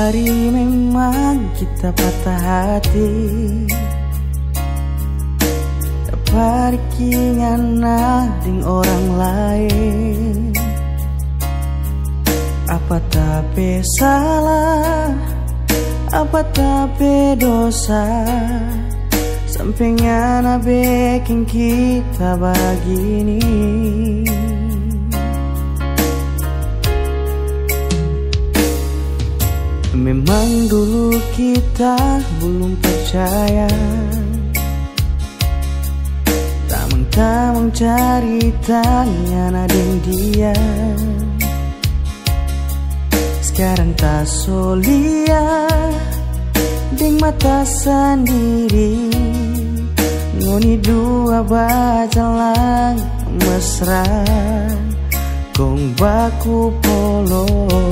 hari memang kita patah hati, dapat kingana ding orang lain. Apa tapi salah, apa tapi dosa, sampai ngana bikin kita begini. Memang dulu kita belum percaya, tamang-tamang ceritanya nadeng dia. Sekarang tak solia deng mata sendiri, ngoni dua bajalang mesra kong baku polo.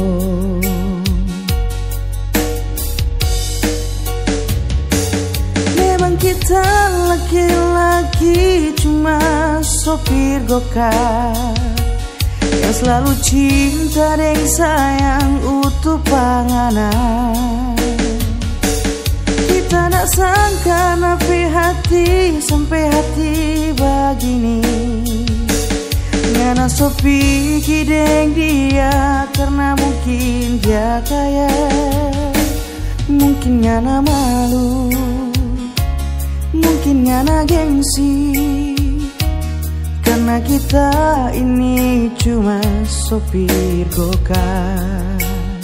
Memang kita laki-laki cuma sopir gokar yang selalu cinta dan sayang utuh panganan. Kita tak sangka napi hati sampai hati begini. Ngana sopi kideng dia karena mungkin dia kaya, mungkin ngana malu, mungkin ngana gengsi. Karena kita ini cuma sopir gokar.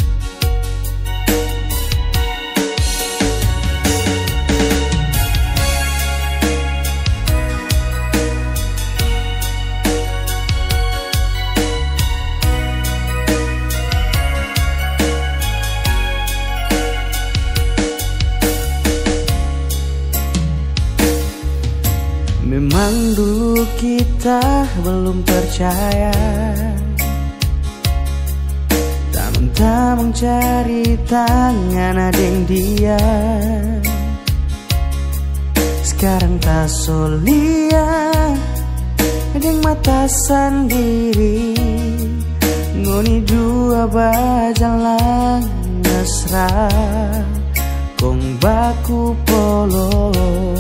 Memang dulu kita belum percaya, tamang-tamang cari tangan adeng dia. Sekarang tak solia deng mata sendiri, ngoni dua bajalang mesra kong baku polo.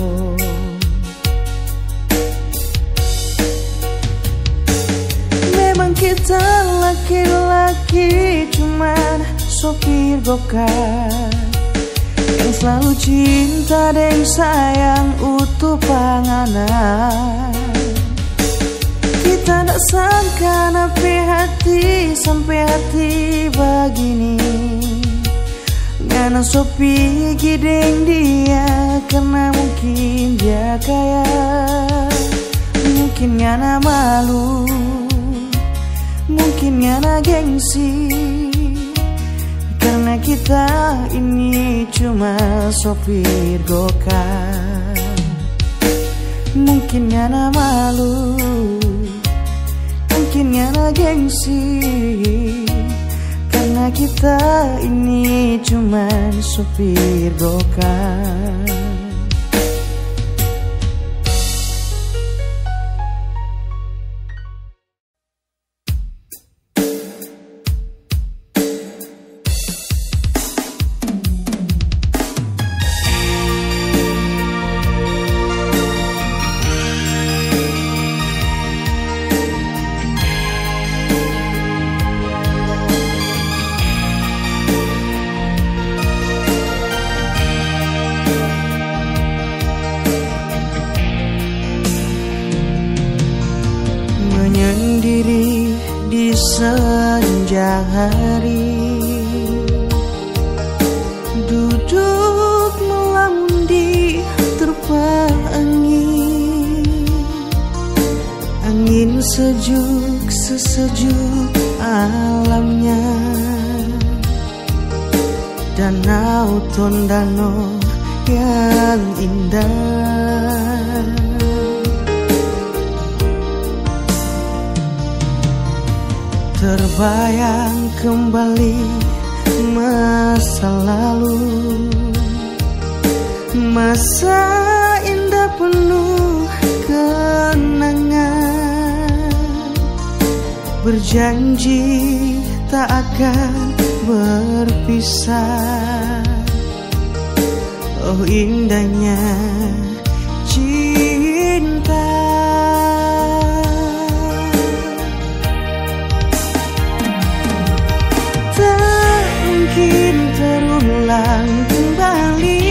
Kita laki-laki cuman sopir gokar yang selalu cinta dan sayang utuh panganan. Kita tak sangka napi hati sampai hati begini. Ngana sopi gideng dia karena mungkin dia kaya, mungkin ngana malu, mungkin ngana gengsi. Karena kita ini cuma sopir gokar, mungkin ngana malu, mungkin ngana gengsi. Karena kita ini cuma sopir gokar. Menyendiri di senja hari, duduk melamun di terpa angin. Angin sejuk sesejuk alamnya, danau Tondano yang indah. Terbayang kembali masa lalu, masa indah penuh kenangan. Berjanji tak akan berpisah. Oh indahnya cinta. Tak mungkin terulang kembali.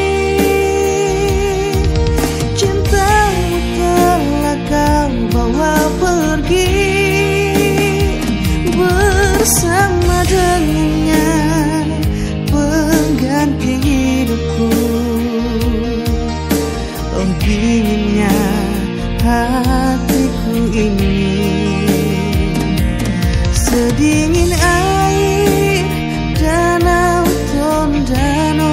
Cintamu telah kau bawa pergi bersama dengannya pengganti hidupku. Oh dinginnya hatiku ini sedingin air danau Tondano.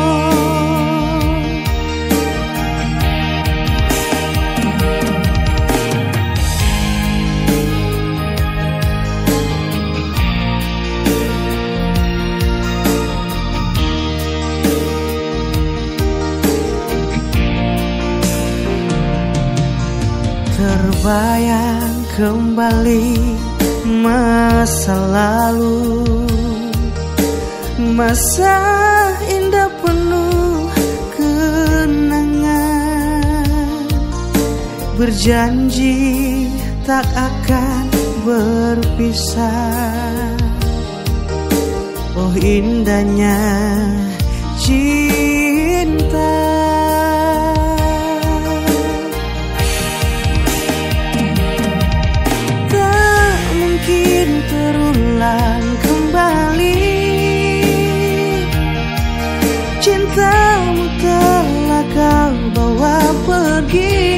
Terbayang kembali masa lalu, masa indah penuh kenangan. Berjanji tak akan berpisah. Oh indahnya cinta. Terulang kembali. Cintamu telah kau bawa pergi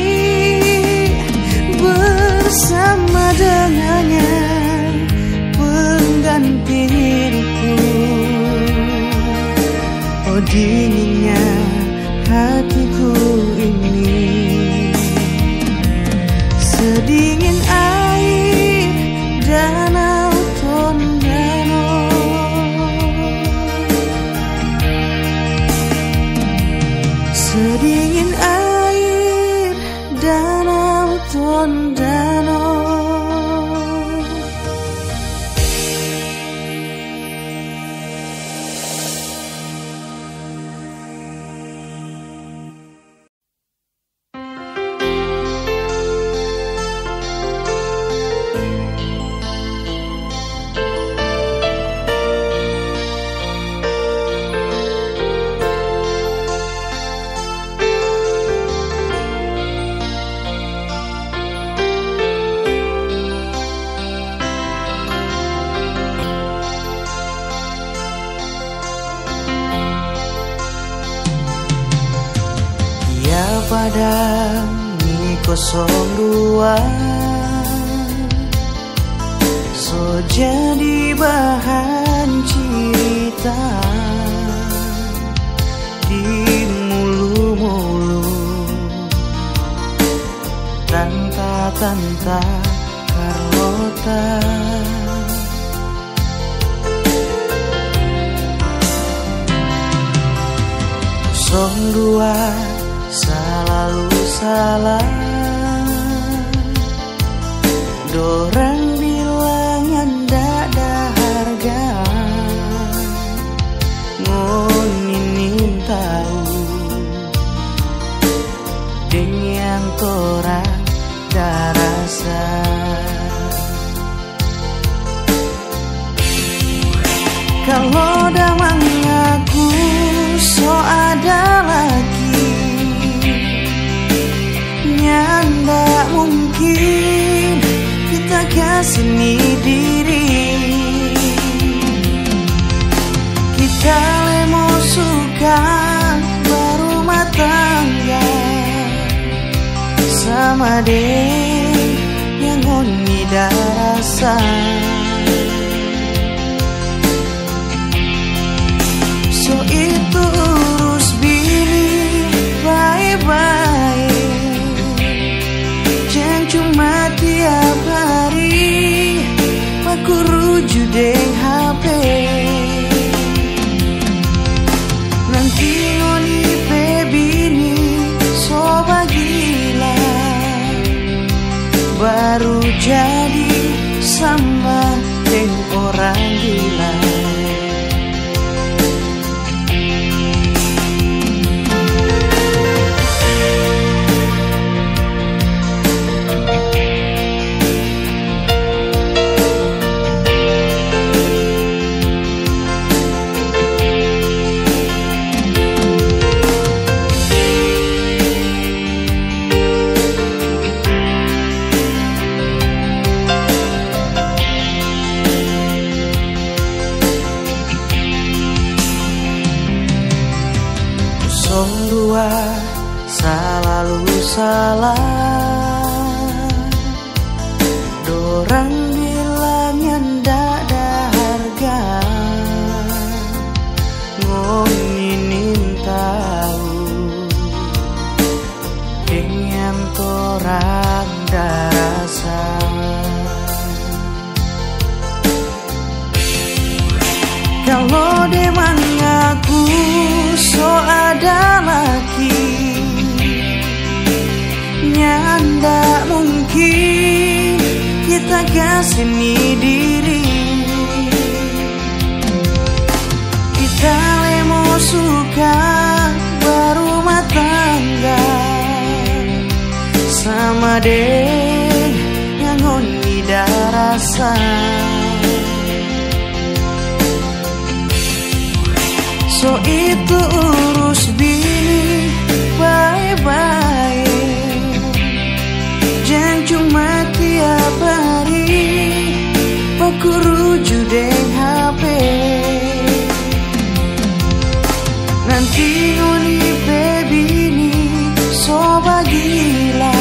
bersama dengannya pengganti hidupku. Oh dinginnya hatiku ini sedingin air danau Tondano. Sedingin air danau Tondano. Padang Mi 02 so jadi bahan cerita di mulu-mulu tanta Carlota. Dua selalu salah, dorang bilang ndak ada harga, ngoninin tahu dengan torang dah rasa. Kalau dah mengaku so ada lagi, ndak mungkin kita kasih diri. Kita mau suka berumah tangga sama deh yang ngoni dah rasa. So itu urus bini baik-baik, jangan cuma tiap hari aku rujuk deng HP. Nanti ngoni bini so bagila, baru jadi sama deng orang gila. salah. Dorang bilang ndak ada harga, ngomongin tahu dengan torang darasa. Kalau dia mengaku so ada laki, ndak mungkin kita kasih diri. Kita lemo suka berumah tangga sama deh yang tidak rasa. So itu urus bini baik-baik, jangan cuma tiap hari paku rujuk deng HP. Nanti ngoni bebini soba gila,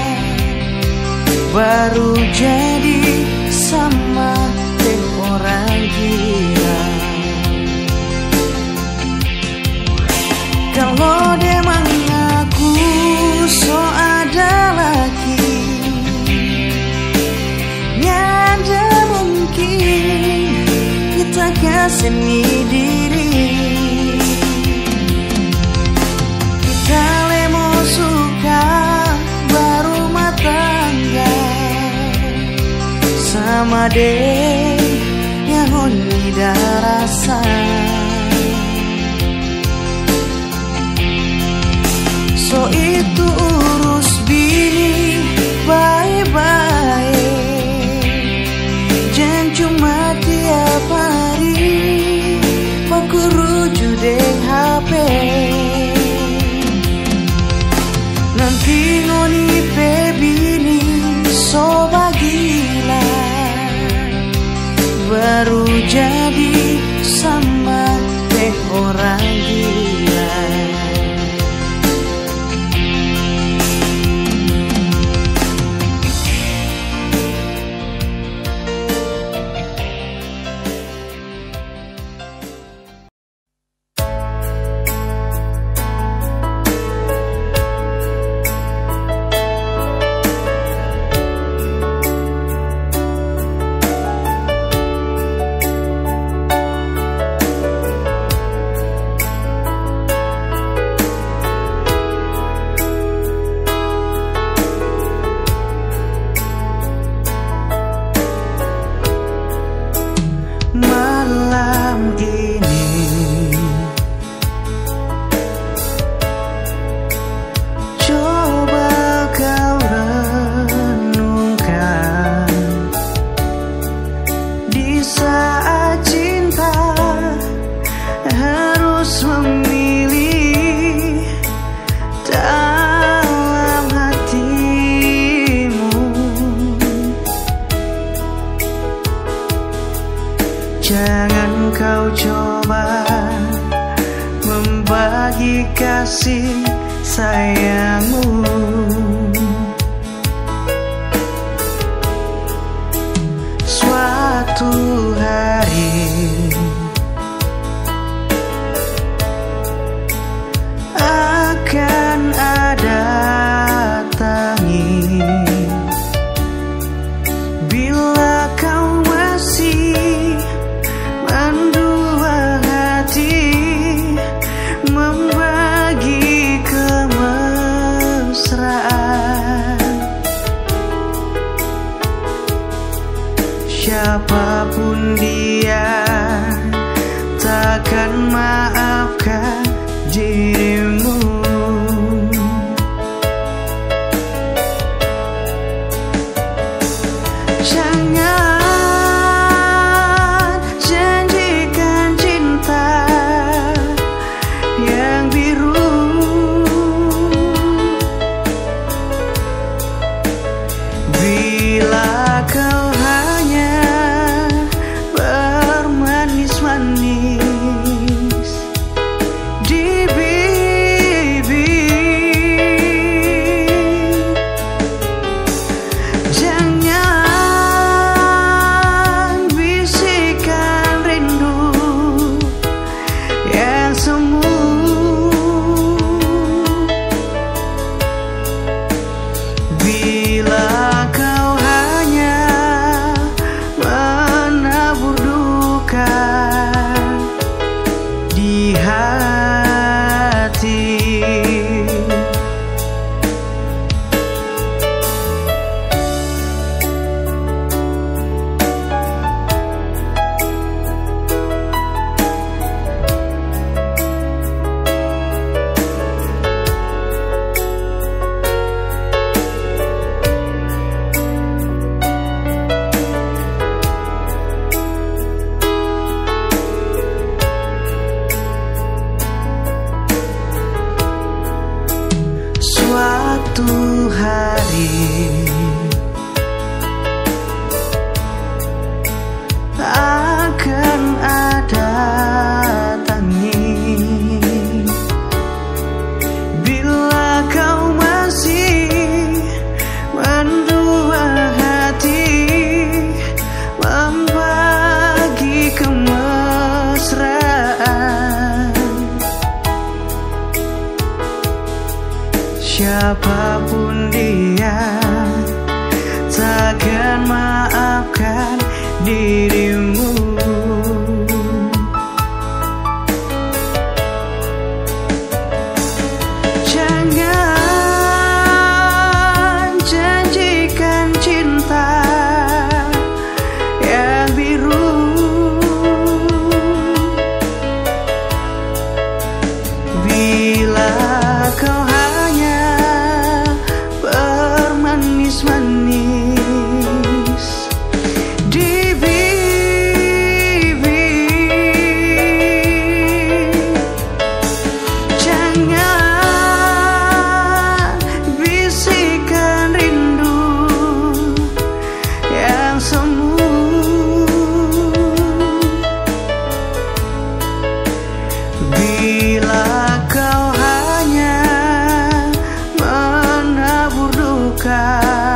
baru jadi sama deng orang gila. Kalau dia mengaku so ada laki, nggak mungkin kita kasih diri. Kita lemo suka berumah tangga sama deh yang tidak rasa. So itu urus bini baik-baik, jangan cuma tiap hari paku rujuk deng HP. Nanti ngoni bebini soba gila, baru jadi sama deng orang gila. Jangan kau coba membagi kasih sayangmu. Suatu hari akan ada tangis bila kau masih mendua hati membagi kemesraan. Siapapun dia takkan maafkan dirimu. Jangan janjikan cinta yang biru, bila kau hanya bermanis-manis di bibir. dan maafkan dirimu. Jangan janjikan cinta yang biru, bila kau hanya bermanis-manis di bibir. Jangan bisikan rindu yang semu, bila kau hanya menabur duka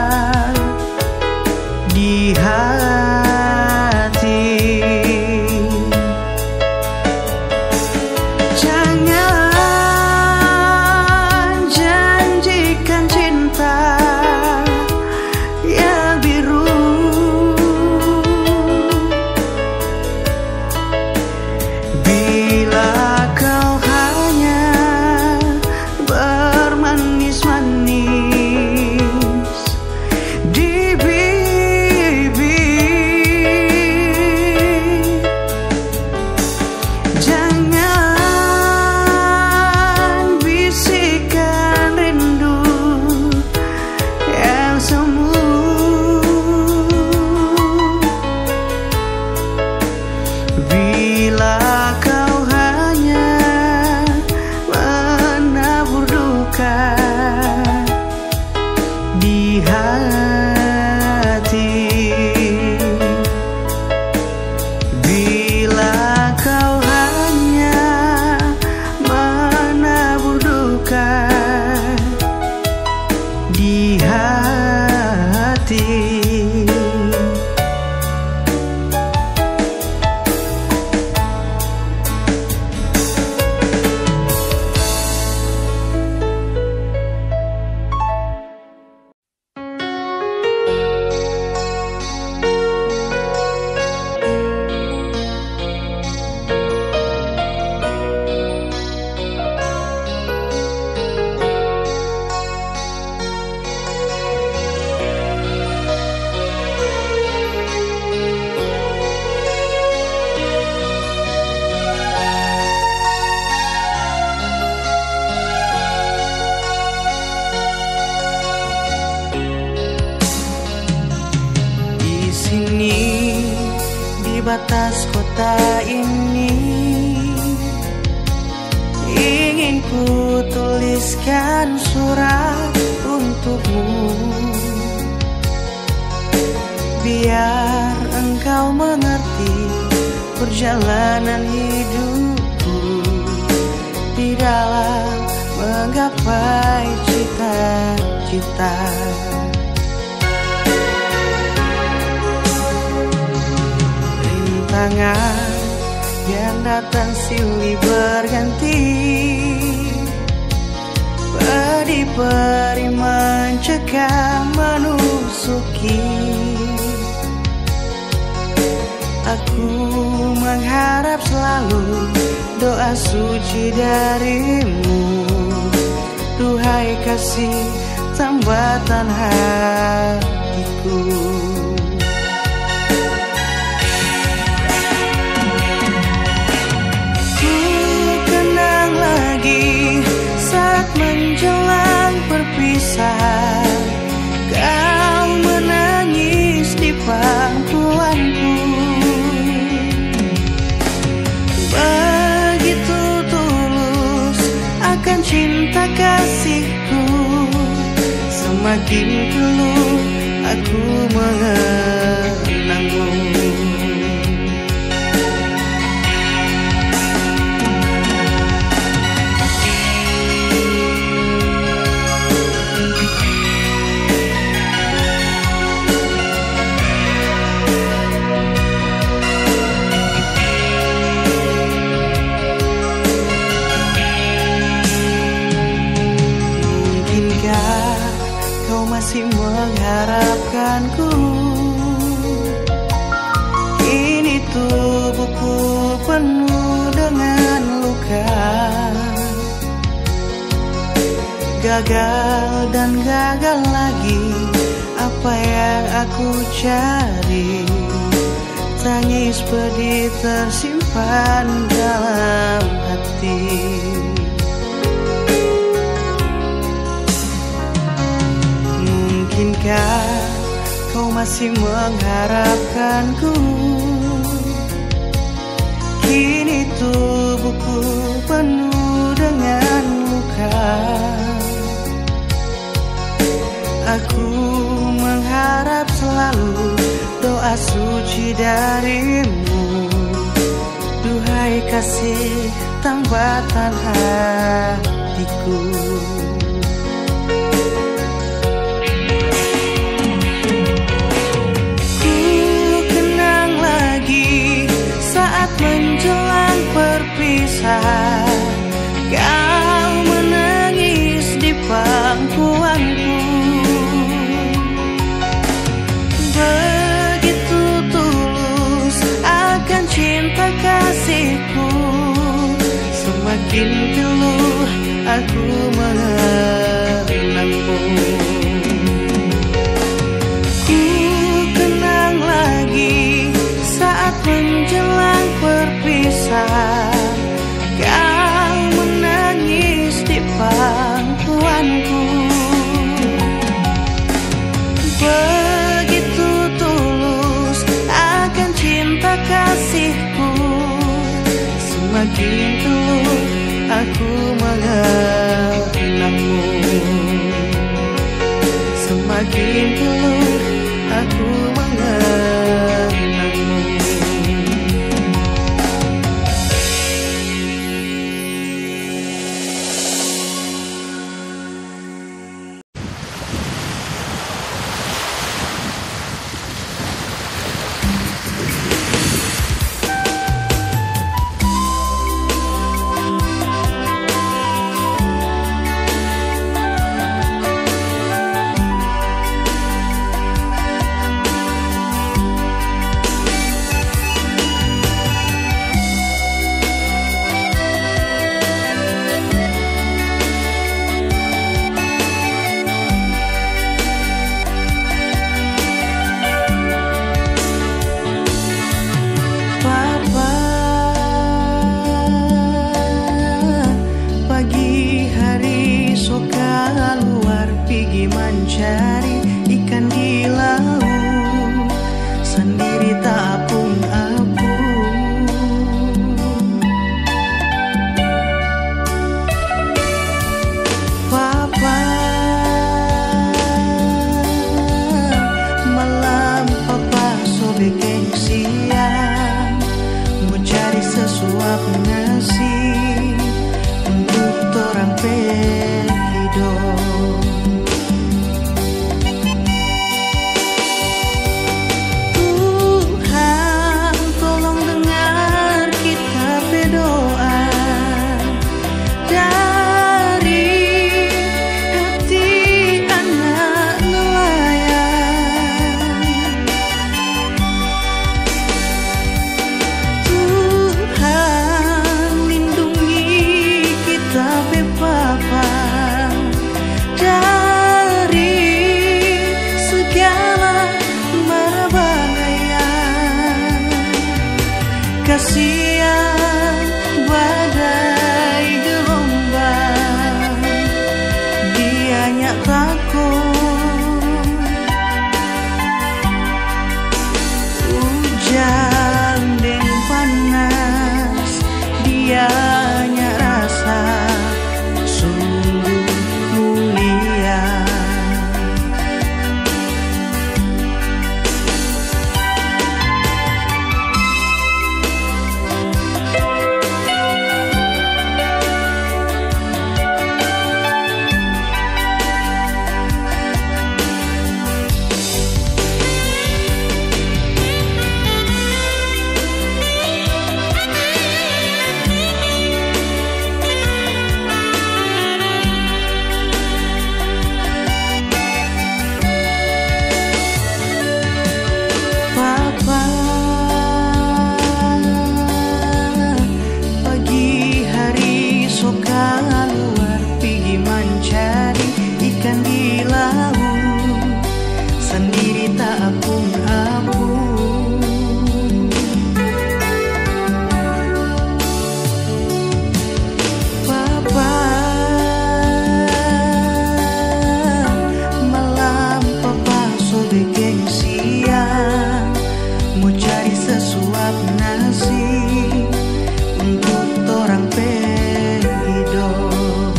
di hati. Jangan janjikan cinta yang biru, bila kau hanya bermanis-manis di bibir. Jangan bisikan rindu yang semu, bila kau hanya menabur duka di hati. Bila kau hanya menabur duka di hati. Di sini, di batas kota ini, ingin ku tuliskan surat untukmu, biar engkau mengerti perjalanan hidupku di dalam menggapai cita-cita. Rintangan yang datang silih berganti, peri-peri mencekam menusuki. Aku mengharap selalu doa suci darimu, duhai kasih tambatan hatiku. Ku kenang lagi saat menjelang perpisahan, kau menangis di pangkuanku. Begitu tulus akan cinta kasihku, semakin keluh aku mengenangmu. Mungkinkah kau masih mengharapkanku? gagal dan gagal lagi. Apa yang aku cari? Tangis pedih tersimpan dalam hati. Mungkinkah kau masih mengharapkanku? Kini tubuhku penuh dengan luka. Aku mengharap selalu doa suci darimu. Duhai kasih tambatan hatiku. Ku kenang lagi saat menjelang perpisahan, kau menangis di pangkuanku. Begitu tulus akan cinta kasihku, semakin teluh aku mengenangmu. Ku kenang lagi saat menjelang perpisahan, kau menangis di pangkuanku. Begitu tulus akan cinta kasihku, semakin teluh aku mengenangmu. Semakin teluh aku mengenangmu. Mencari ikan di laut, sendiri tak apung-apung. Papa, malam papa sobek siang, mau cari sesuap nasi untuk torang hidup. Kasihan badai gelombang, dianya takut hujan dan panas, dianya rasa sungguh mulia. apung-apung. Papa malam papa sobe gengsian, mau cari sesuap nasi untuk torang hidup.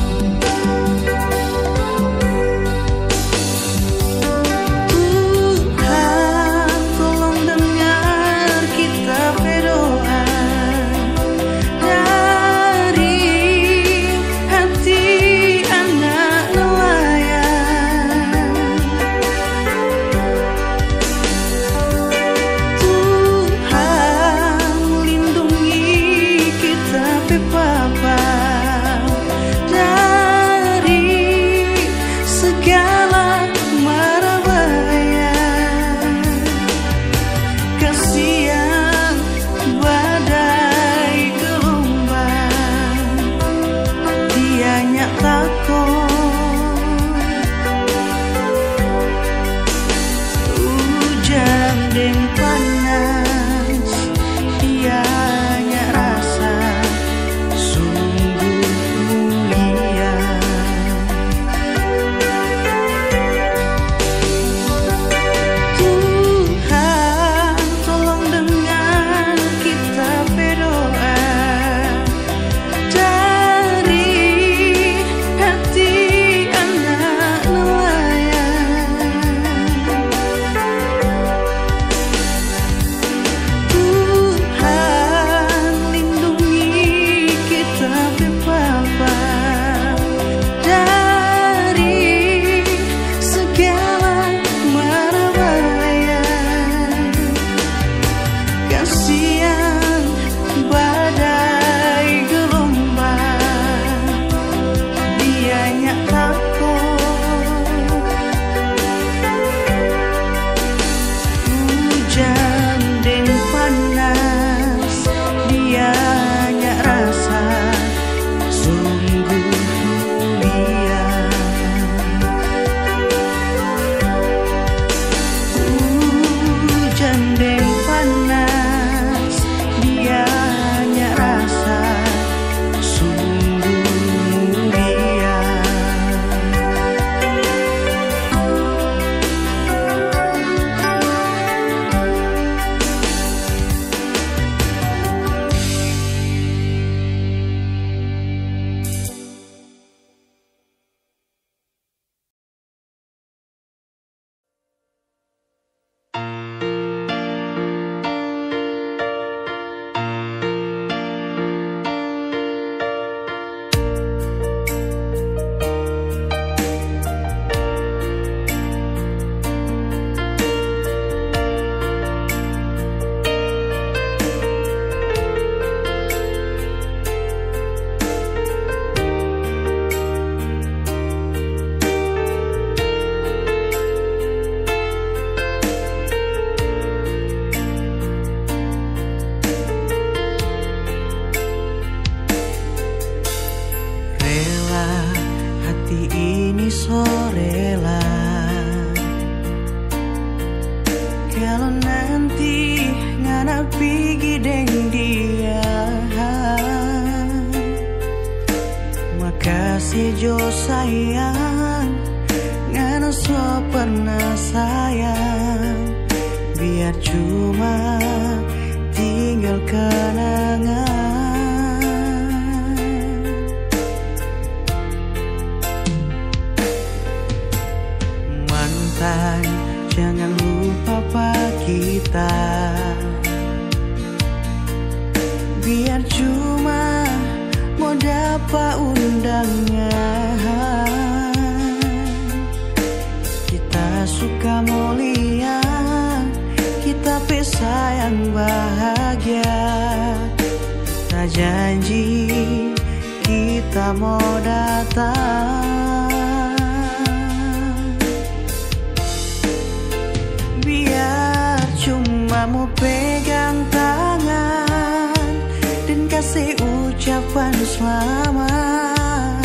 Tuhan tolong dengar kita berdoa dari hati anak nelayan. Tuhan lindungi kita Papa dari segala mara bahaya. Kasihan badai gelombang, dianya takut. Hujan dan panas, dianya rasa sungguh mulia. Tuhan tolong dengar kita berdoa dari hati anak nelayan. Tuhan lindungi kita Papa dari segala mara bahaya. Kasihan badai gelombang, dianya takut. Hujan dan panas, dianya rasa sungguh mulia. Hujan dan panas, dianya rasa sungguh mulia. Rela hati ini so rela, kalau nanti ngana pigi deng dia. Makasih jo sayang, ngana so pernah sayang, biar cuma tinggal kenangan. Mantan, jangan lupa Pak kita, biar cuma mau dapat undangan. Kita suka mulia, kita pesayang bahagia. Tak janji kita mau datang, biar cuma mau pegang tangan dan kasih ucapan selamat.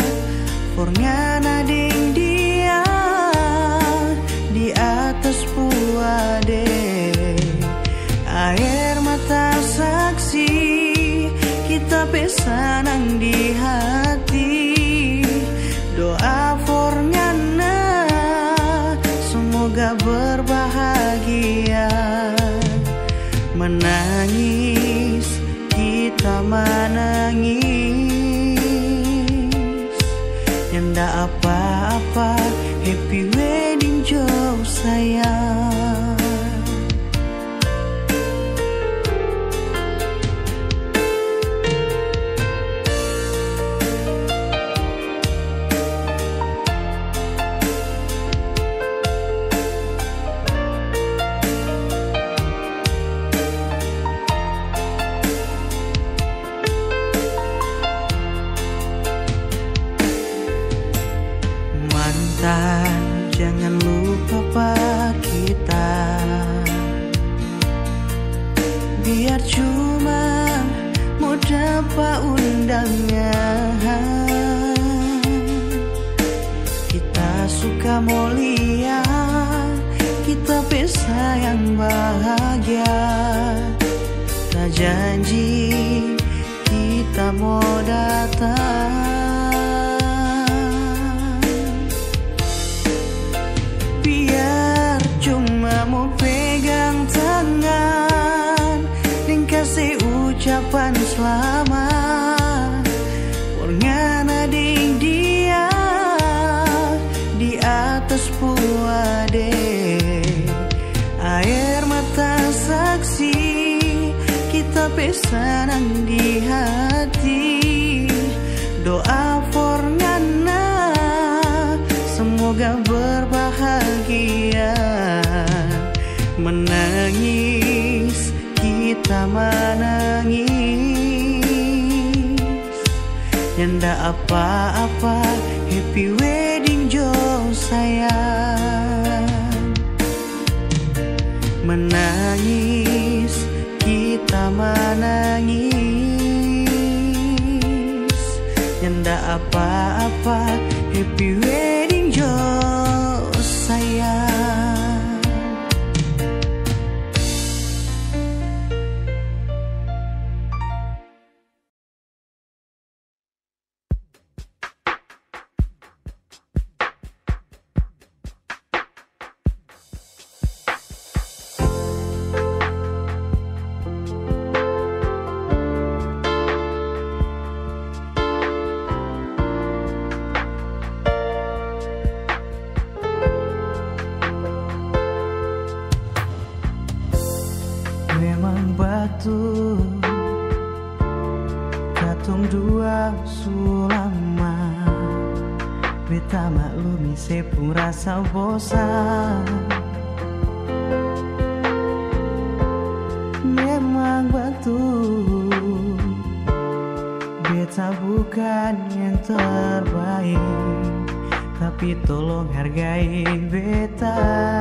Forngana ding dia di atas puade. senang di hati. Doa for ngana semoga berbahagia. Menangis kita menangis, nyanda apa-apa. Happy wedding Joe sayang. Jangan lupa Pak kita, biar cuma mau dapat undangan. Kita suka mulia, kita pesta yang bahagia. Tak janji kita mau datang, mau pegang tangan dan kasih ucapan selamat. Warngana ding dia di atas puade, air mata saksi kita pesanang di hati. Doa for ngana semoga berbahagia. Menangis kita menangis, nyanda apa-apa. Happy wedding Joe sayang. Menangis kita menangis, nyanda apa-apa. Happy wedding Joe sayang. Katong dua sulama, beta maklumi sepung rasa bosan. Memang betul beta bukan yang terbaik, tapi tolong hargai beta.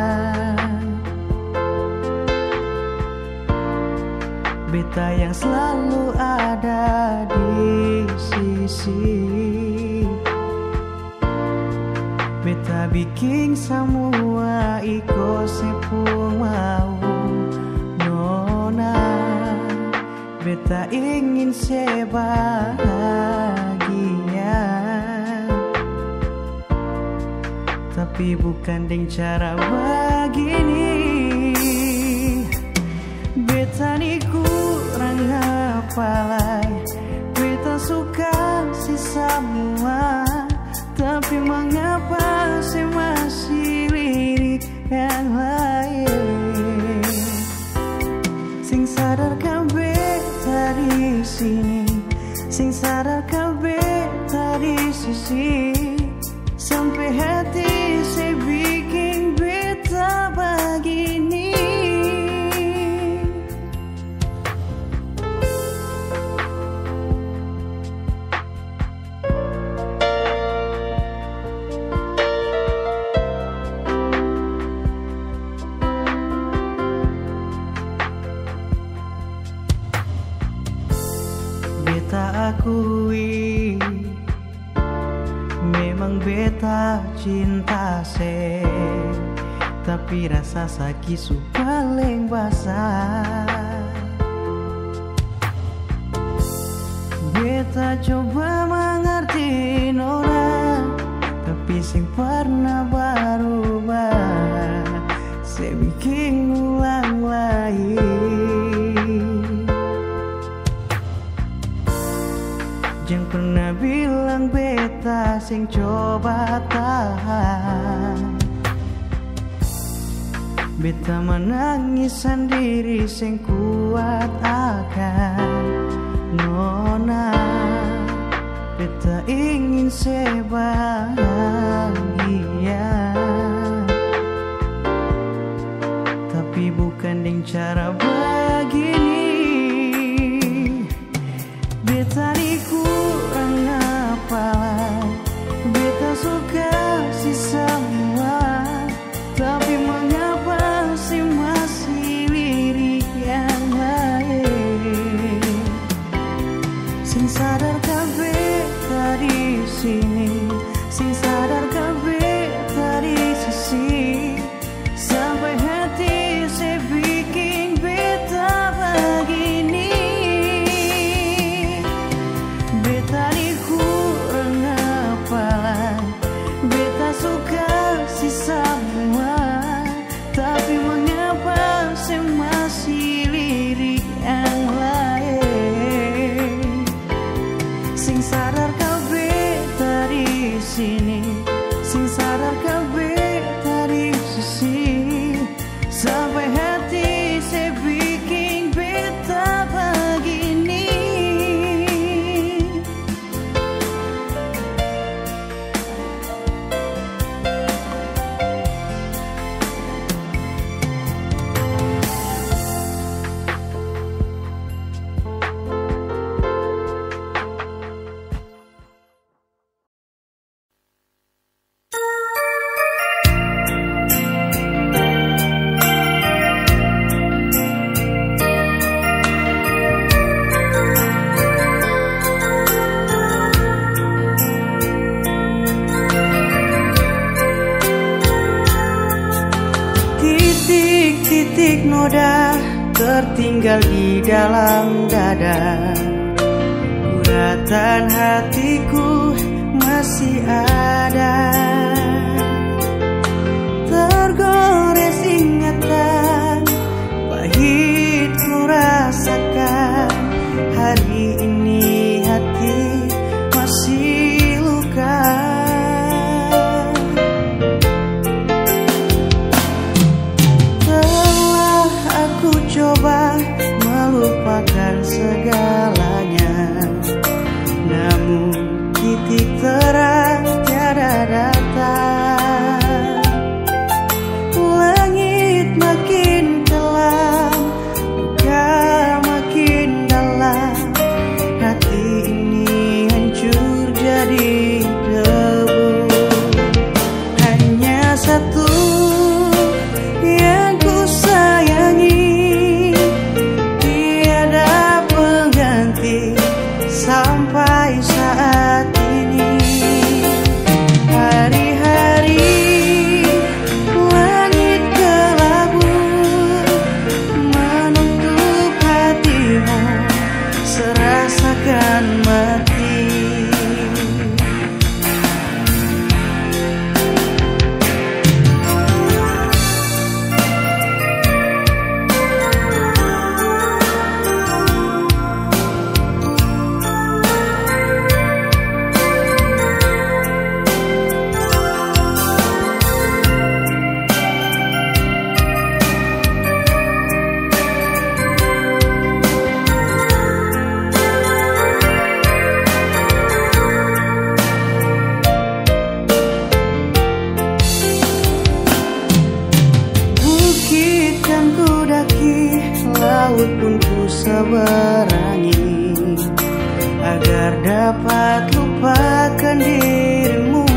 Beta yang selalu ada di sisi. Beta bikin semua iko sepung mau nona. Beta ingin sebahagia, tapi bukan dengan cara begini. Beta ni kurang hafalai, beta suka si semua, tapi mengapa saya masih lirik yang lain? Sing sadarkan beta di sini, sing sadarkan beta di sisi, sampai hati saya bikin beta begini. Beta akui memang beta cinta se, tapi rasa sakit su paling basah. Beta coba mengerti nona, tapi sing pernah berubah, saya bikin ulang lagi. Jangan pernah bilang beta sing coba tahan. Beta menangis sendiri sing kuat akan nona. Beta ingin sebahagia, tapi bukan dengan cara begini. Beta ni kurang apalah, beta suka si semua, tapi mengapa si masih lirik yang lain? Sing sadarkah beta di sini, sing sadarkah beta di sisi, sampai hati saya bikin beta begini. Beta ni kurang apalah, beta suka si semua, tapi mengapa saya masih lirik yang lain? Sing sadarkah beta di sini, sing sadarkah beta di sisi, sampai hati saya bikin beta begini. Titik-titik noda tertinggal di dalam dada, guratan hatiku masih ada. Tergores ingatan, pahit ku rasakan. Hari ini hati masih luka. Coba melupakan segalanya, namun titik terang tiada datang. Langit makin kelam, duka makin dalam. Hati ini hancur jadi debu. Hanya satu yang ku sayangi, sampai saat ini. Hari-hari langit kelabu menutup hatimu, serasakan mati. Laut pun ku seberangi, agar dapat lupakan dirimu.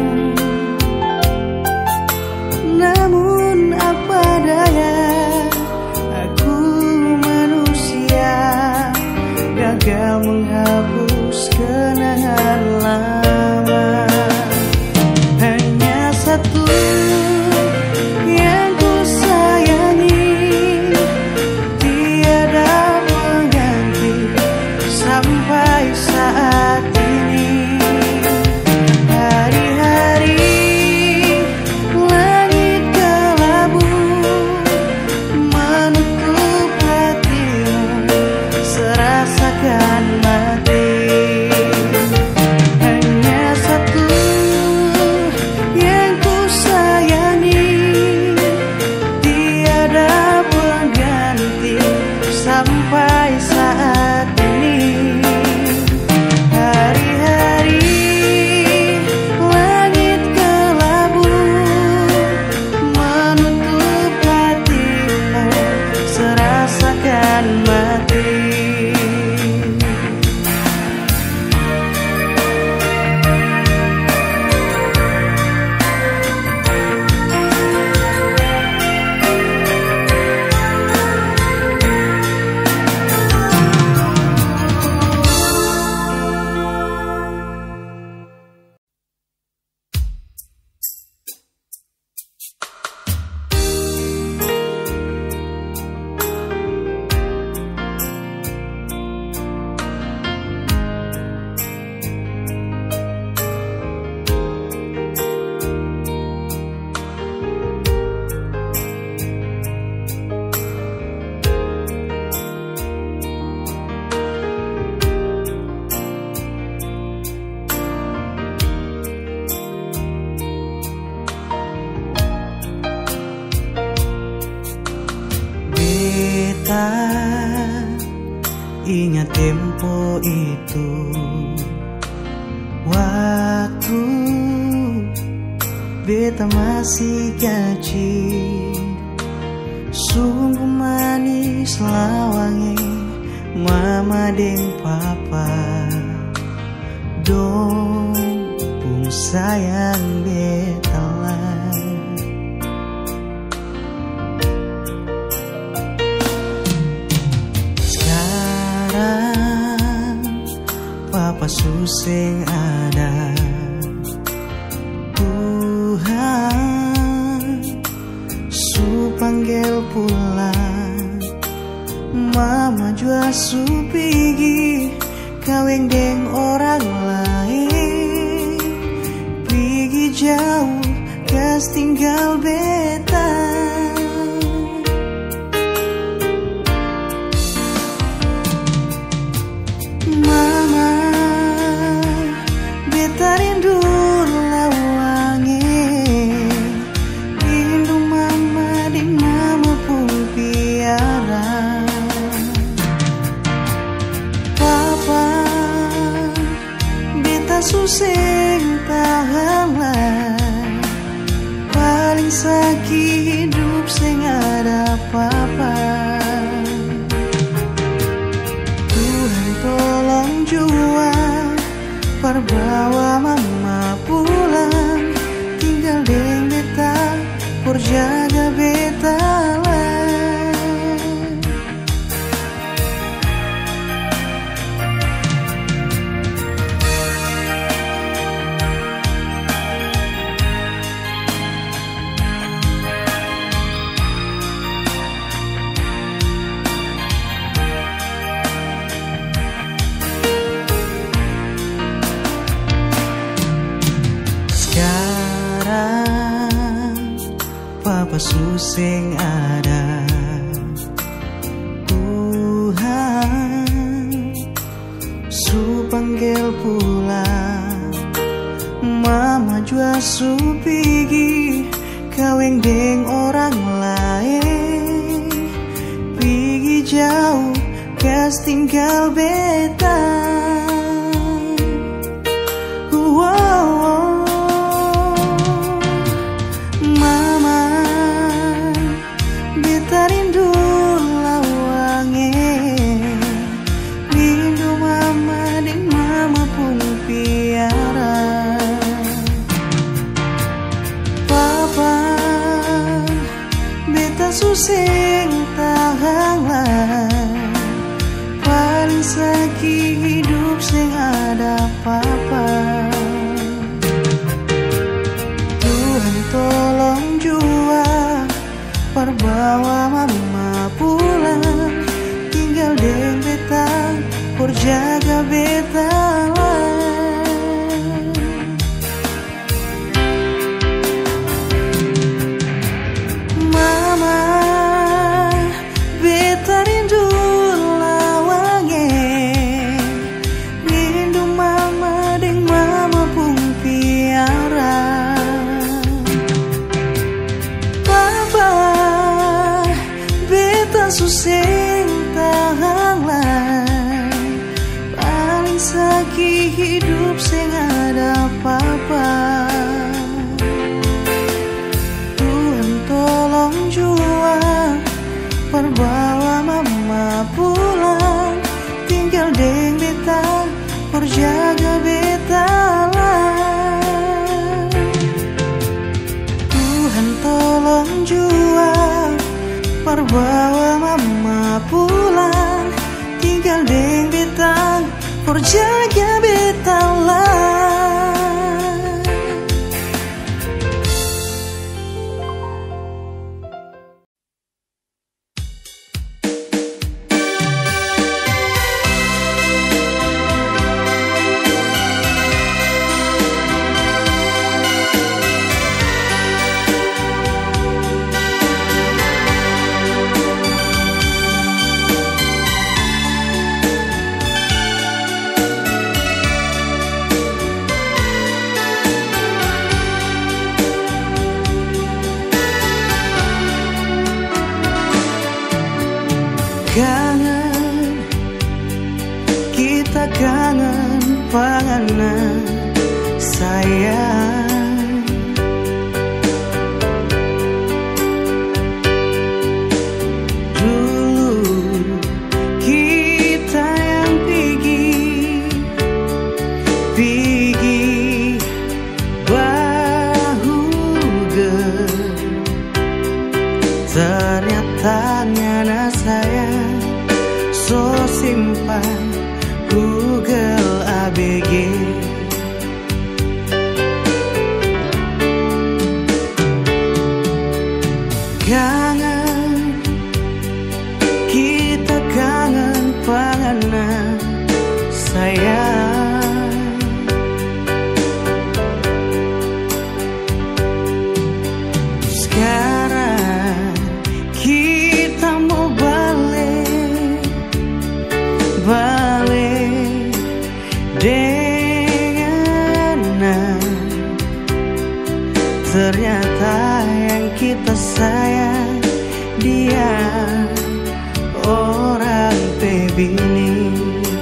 Namun apa daya, aku manusia, gagal menghapus kenangan lama. Hanya satu yang ku sayangi, sampai beta ingat tempo itu, waktu beta masih kecil. Sungguh manis lawange mama deng papa, dong pun sayang beta lah. Sekarang papa suseng ada, Tuhan su panggil pulang. Mama jua su pigi kaweng deng orang lain, pigi jauh kas tinggal beta. Mama beta rindu lawange, rindu mama di mama pun piara. Papa beta suseng tahan lah, paling sakit hidup sing ada papa. Tuhan tolong jua perbawa mama pulang, tinggal deng beta jaga beta lah. Papa suseng ada, Tuhan su panggil pulang. Mama jua su pigi kaweng deng orang lain, pigi jauh kas tinggal beta. Suseng tahan lah, paling sakit hidup sing ada papa. Tuhan tolong jua perbawa mama pulang, tinggal deng beta jaga beta lah. Suseng tahan lah, paling sakit hidup sing ada papa. Tuhan tolong jua perbawa mama pulang, tinggal deng beta jaga beta lah. Tuhan tolong jua perbawa mama pulang, tinggal deng beta jaga beta lah. Kangen, kita kangen panganan sayang. Dulu kita yang pergi bahu ternyata ngana sayang so simpan Google ABG. Kangen, kita kangen panganan sayang. Sekarang kita mau balik dengan ternyata yang kita sayang dia orang pebini.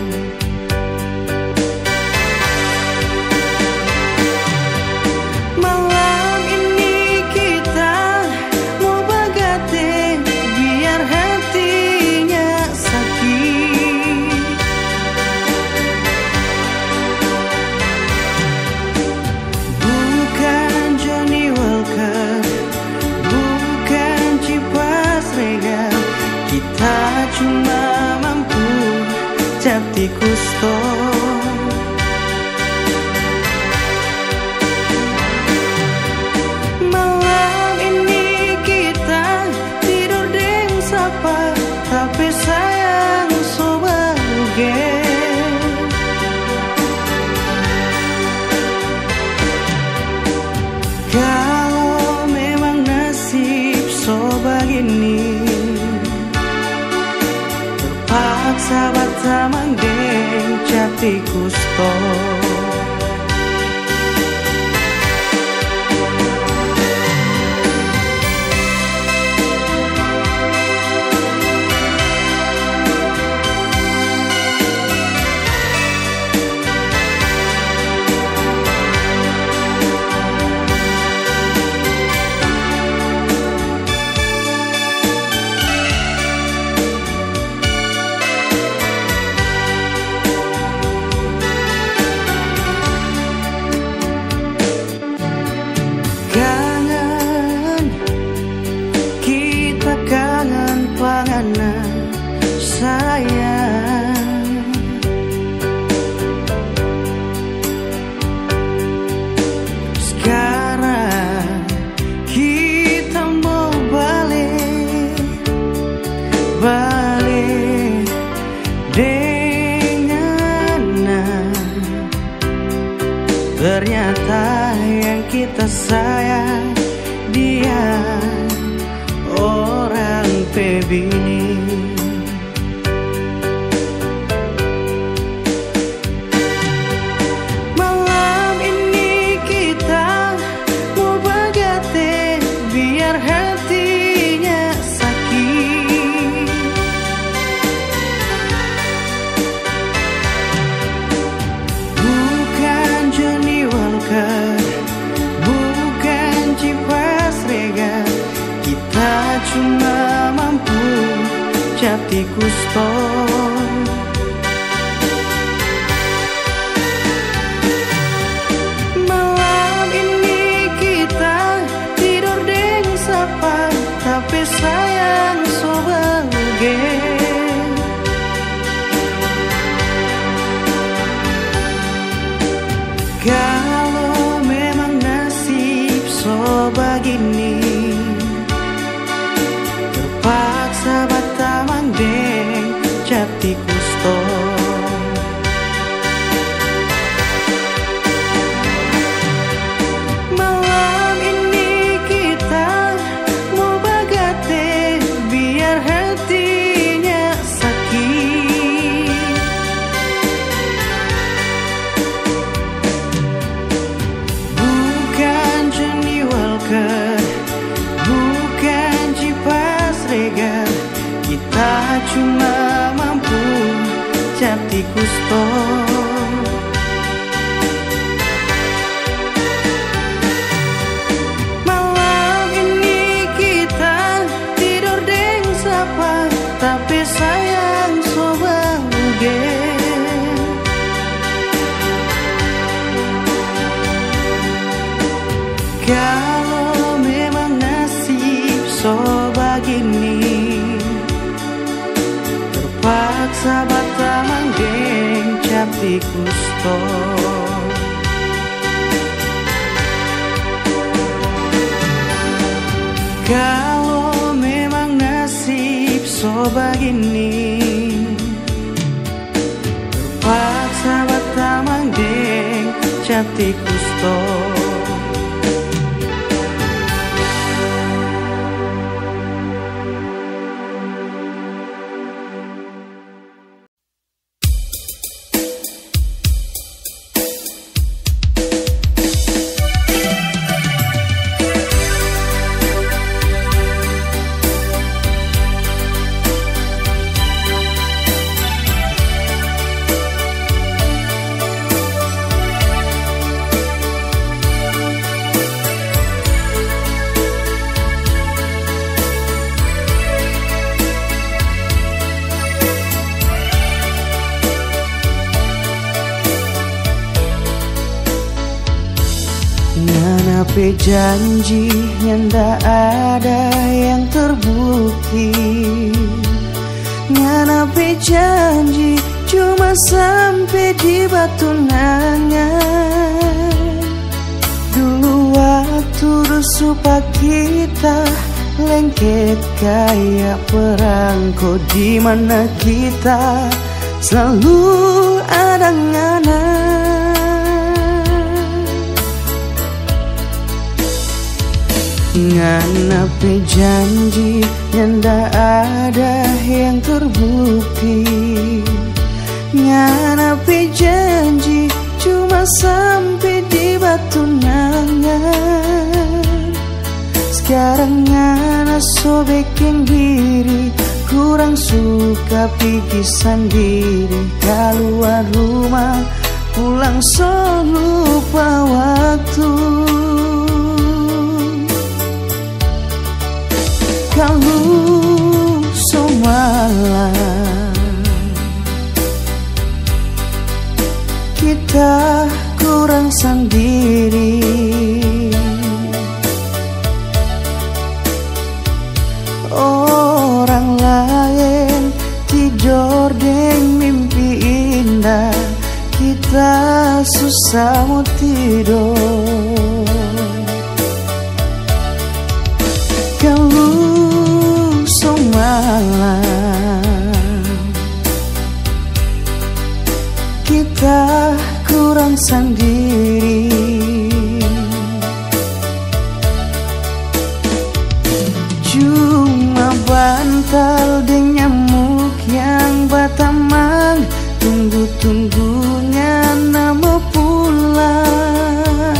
Malam ini kita mau bagatin biar hatinya sakit. Bukan Johnny Walker, bukan Cipas Regal, kita cuma mampu cap tikus toh. Malam ini kita tidur deng sapa, tapi sayang sobage. Kalau memang nasib so begini, terpaksa batamang deng cap tikus toh. Kangen panganan sayang. Sekarang kita mau balik dengan ternyata yang kita sayang dia orang pebini. Malam ini kita mau bagate biar hatinya sakit. Bukan Johnny Walker, bukan Cipas Regal, kita cuma mampu cap tikus toh. Malam ini kita tidur deng sapa, tapi sayang sobage. Kalau memang nasib so begini, terpaksa batamang deng cap Tak cuma mampu jadi kusto. Malam ini kita tidur deng sapa, tapi sayang soba uge. Kalau memang nasib so begini, terpaksa batamang geng capti kusto. Kalau memang nasib so begini, terpaksa batamang geng capti kusto. Nganape janji yang tak ada yang terbukti, nganape janji cuma sampai di batu nangan. Dulu waktu rusuh kita lengket kayak perangko, di mana kita selalu ada ngana. Nganape janji yang tak ada yang terbukti, nganape janji cuma sampai di batu nangan. Sekarang ngana sobekin diri, kurang suka pikir sendiri. Keluar rumah pulang so lupa waktu. Kalau semalam kita kurang sendiri, orang lain tidur deng mimpi indah, kita susah mau tidur. Kalau malam kita kurang sendiri, cuma bantal dan nyamuk yang batamang tunggu-tunggunya nama pulang.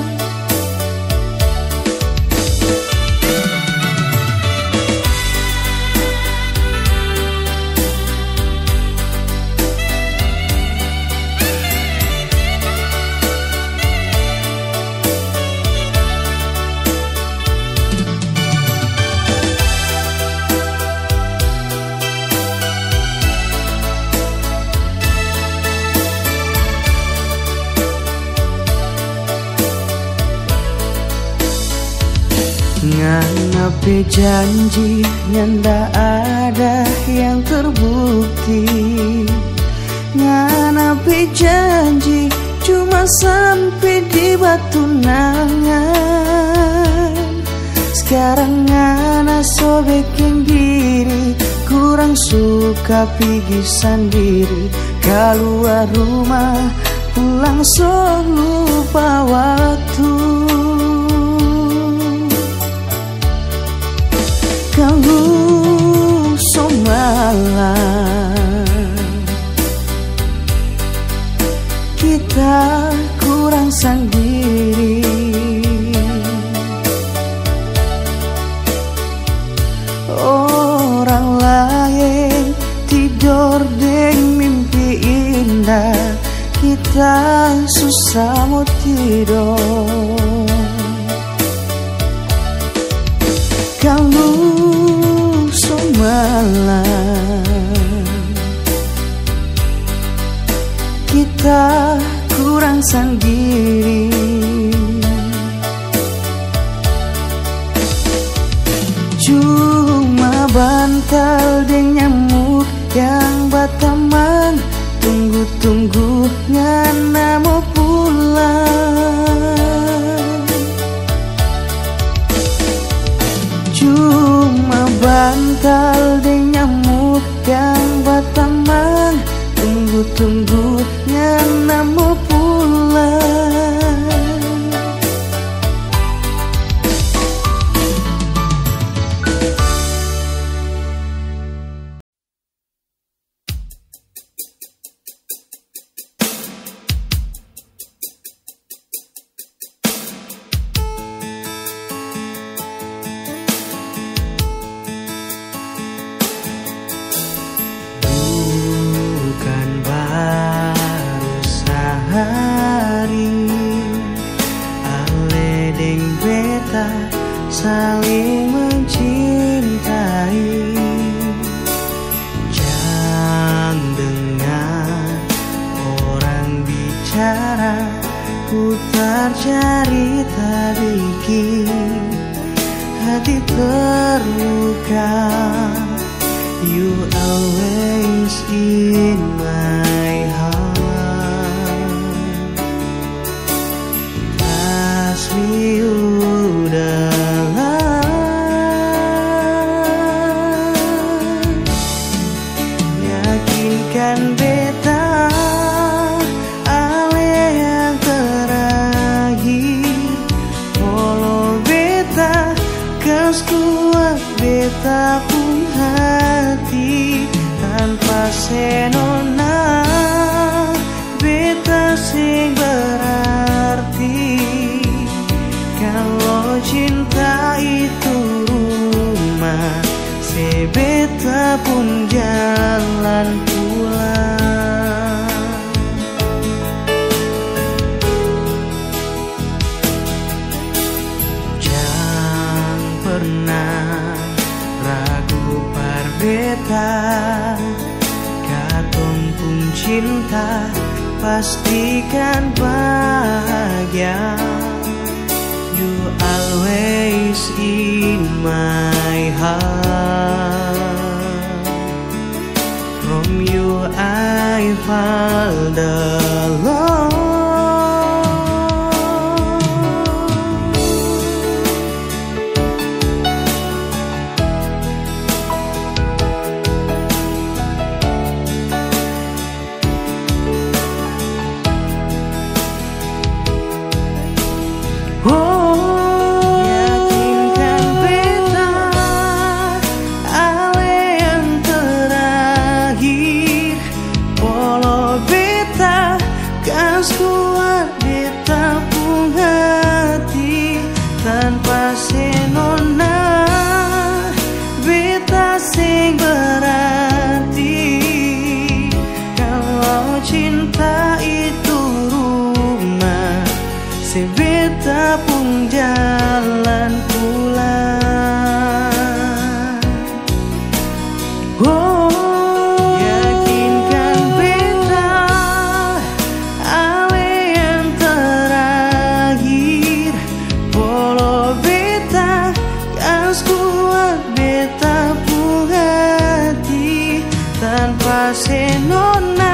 Nganape janji yang tak ada yang terbukti, nganape janji cuma sampai di batu nangan. Sekarang ngana sobekin diri, kurang suka pikir sendiri. Keluar rumah pulang so lupa waktu. Kalau semalam kita kurang sendiri, orang lain Kita susah mau tidur kalau semalam kita kurang sendiri. Cuma bantal dan nyamuk yang batamang tunggu-tunggu ngana mau pulang. Cuma bantal dan nyamuk yang batamang tunggu-tunggu ngana mau pulang. Saling mencintai, jangan dengar orang bicara, putar cerita bikin hati terluka. You always in my heart. Kasih udah yakinkan beta ale yang terakhir. Follow beta kas kuat beta pun hati tanpa senona beta sing berarti. Kalau cinta itu rumah, sebeta pun jalan pulang. Jangan pernah ragu par beta, katong pun cinta pastikan bahagia. You always in my heart. From you I found the love. Kuat beta pun hati tanpa senona beta sing berarti. Kalau cinta itu rumah, sebeta pun jalan pulang. Oh, tanpa senona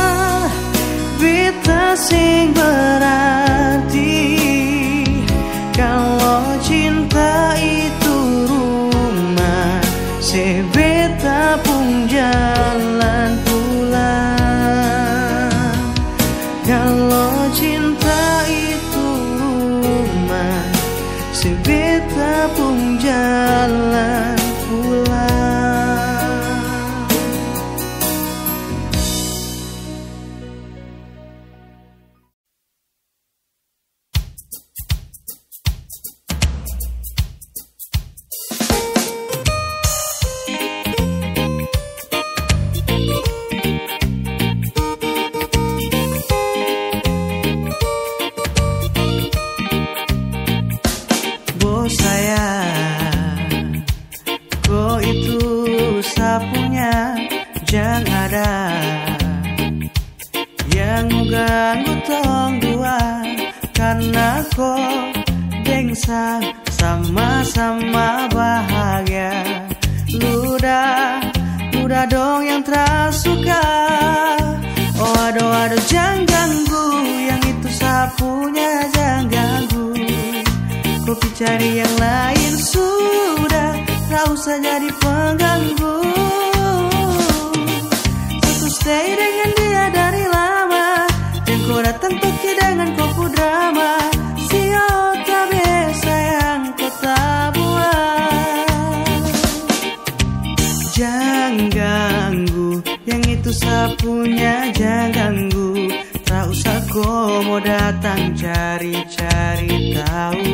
beta sing berarti. Kalau cinta itu rumah, sebeta pun jalan pulang. Kalau cinta itu rumah, sebeta pun jalan pulang. sama-sama bahagia. Luda dong yang tersuka. Oh aduh jangan ganggu, yang itu sapunya jangan ganggu. Kopi cari yang lain sudah, tak usah jadi pengganggu. Satu stay dengan dia dari lama, dan kau datang pergi dengan kopu drama. Siapa biasa yang kau tak buat. Jangan ganggu, yang itu sapunya jangan ganggu. Tak usah kau mau datang cari-cari tahu.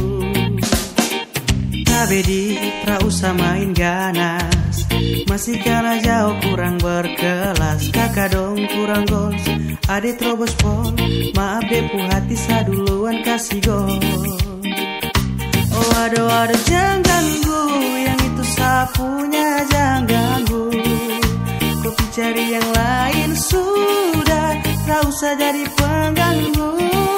Bedi, tak usah main ganas, masih kalah jauh kurang berkelas. Kakak dong kurang goals, adik terobos pol. Maaf depu hati saya duluan kasih gol. Oh aduh jangan ganggu, yang itu sapunya jangan ganggu. Kopi cari yang lain sudah, tak usah jadi pengganggu.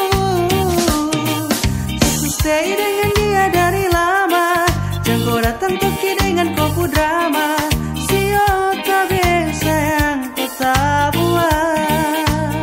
Satu stay dengan dia dari lama, jangan kau datang pergi dengan kopu drama. Siapa biasa yang kau tak buat.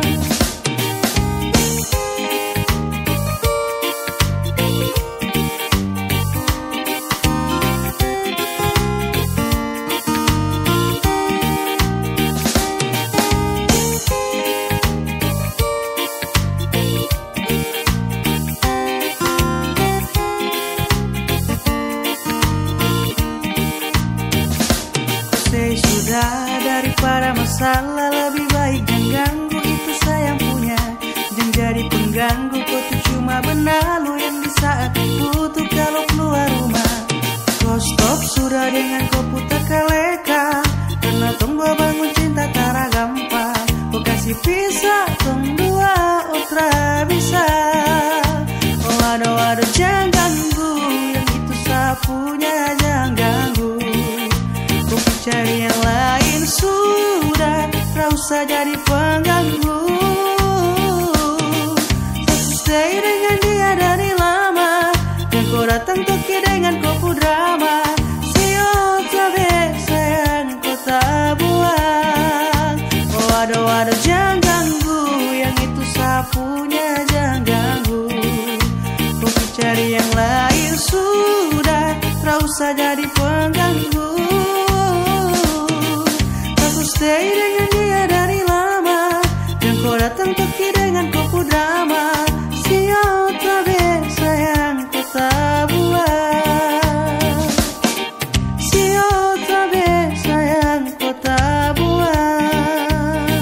Daripada masalah lebih baik jangan ganggu, itu saya yang punya. Jangan jadi pengganggu, kau tuh cuma benalu yang di saat butuh kalau keluar rumah. Kau stop sudah dengan kau putar kaleka, karena tong dua bangun cinta tara gampang. Kau kasih pisah tong dua otra bisa. Oh aduh jangan ganggu, yang itu sapunya jangan ganggu. Kau cari yang lain sudah, tak usah jadi pengganggu. Satu stay dengan dia dari lama, dan kau datang pergi dengan kopu drama. Siapa biasa yang kau tak buang. Oh aduh jangan ganggu, yang itu sapunya jangan ganggu. Kau cari yang lain sudah, tak usah jadi pengganggu. Stay dengan dia dari lama, dan kau datang pergi dengan kopu drama. Siapa biasa yang kau tak buat. Siapa biasa yang kau tak buat.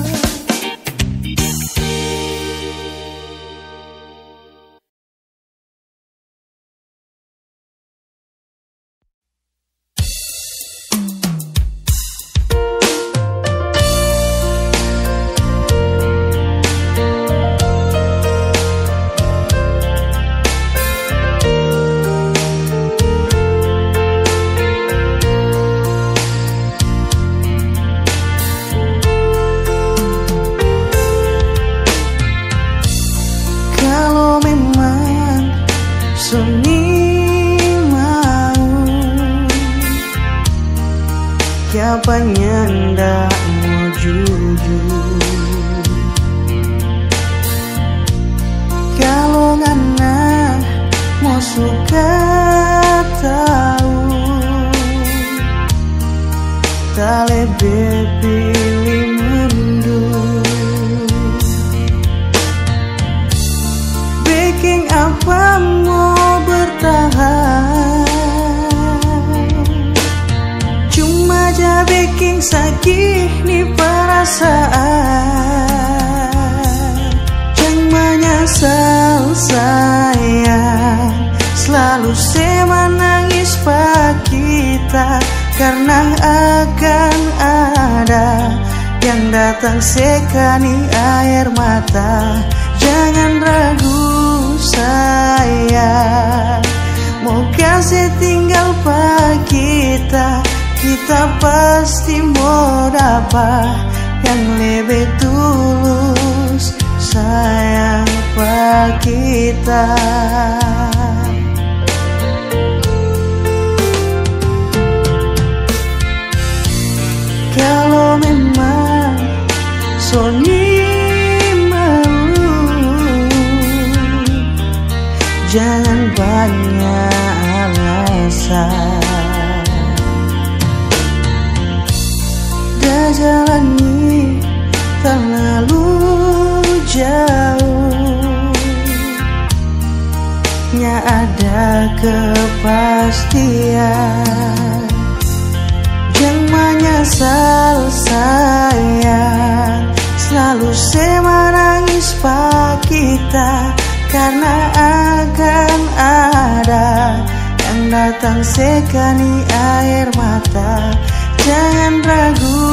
Siapanya ndak mau jujur, kalau ngana mau suka tahu, tak lebih pilih mundur. Baking apa mau bertahan, cuma aja bikin sakit nih perasaan. Jangan menyesal sayang, selalu saya menangis pak kita, karena akan ada yang datang sekali air mata. Jangan ragu sayang, mau kasih tinggal pak kita, kita pasti mau dapat yang lebih tulus sayang pak kita. Kalau memang Sony mau, jangan banyak alasan. Dah jalani terlalu jauh, nya ada kepastian. Yang menyesal sayang, selalu saya menangis pak kita, karena akan ada yang datang sekali air mata. Jangan ragu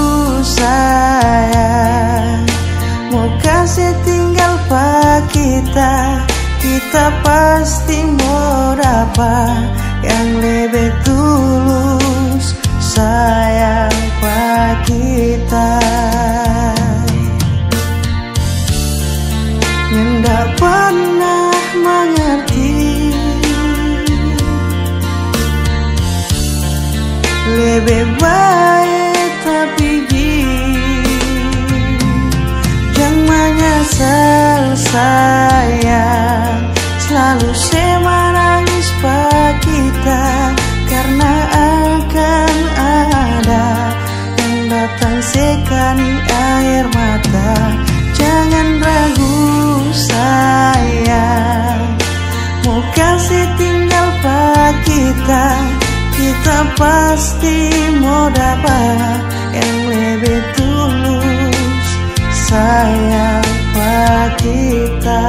sayang, mau kasih tinggal pak kita, kita pasti mau dapat yang lebih tulus. Sayang pak kita, yang tak pernah mengerti, lebih baik tak pergi. Jangan menyesal sayang, selalu saya menangis pak kita, karena akan ada yang datang sekali air mata. Jangan ragu sayang, mau kasih tinggal pak kita, kita pasti mau dapat yang lebih tulus. Sayang pak kita.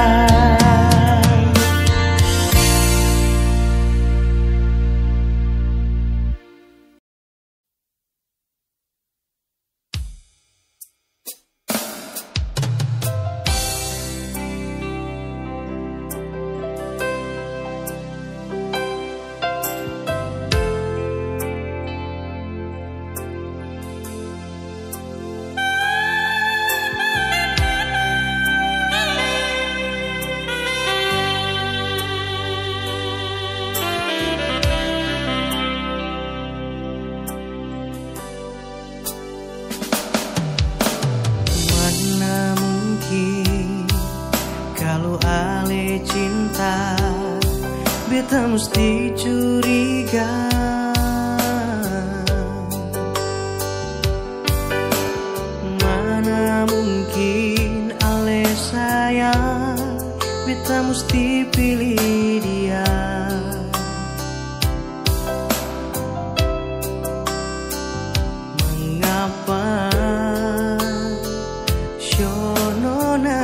Beta mesti curiga, mana mungkin ale sayang, beta mesti pilih dia. Mengapa Shonona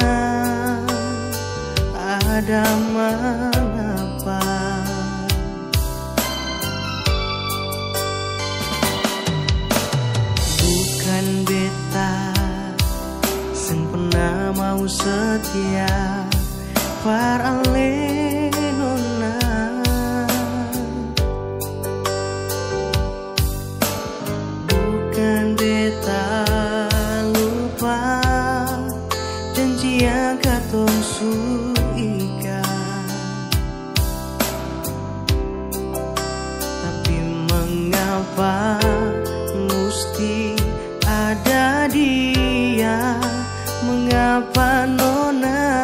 ada mengapa? Bukan beta yang pernah mau setia para lenona, bukan beta lupa janji yang katong suikan, tapi mengapa mesti ada dia? Mengapa nona?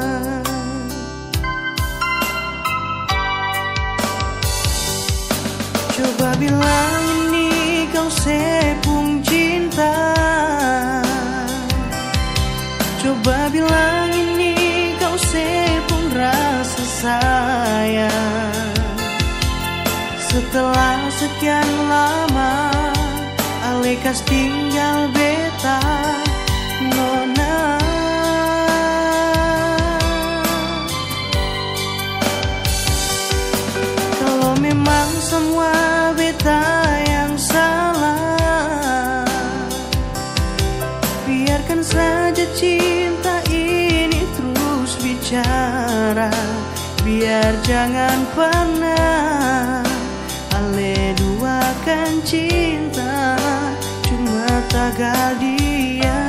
Coba bilang ini kau sepung cinta, coba bilang ini kau sepung rasa sayang. Setelah sekian lama alekas tinggal beta nona. Kalau memang semua beta yang salah, biarkan saja cinta ini terus bicara. Biar jangan pernah ale duakan cinta, cuma tagal dia.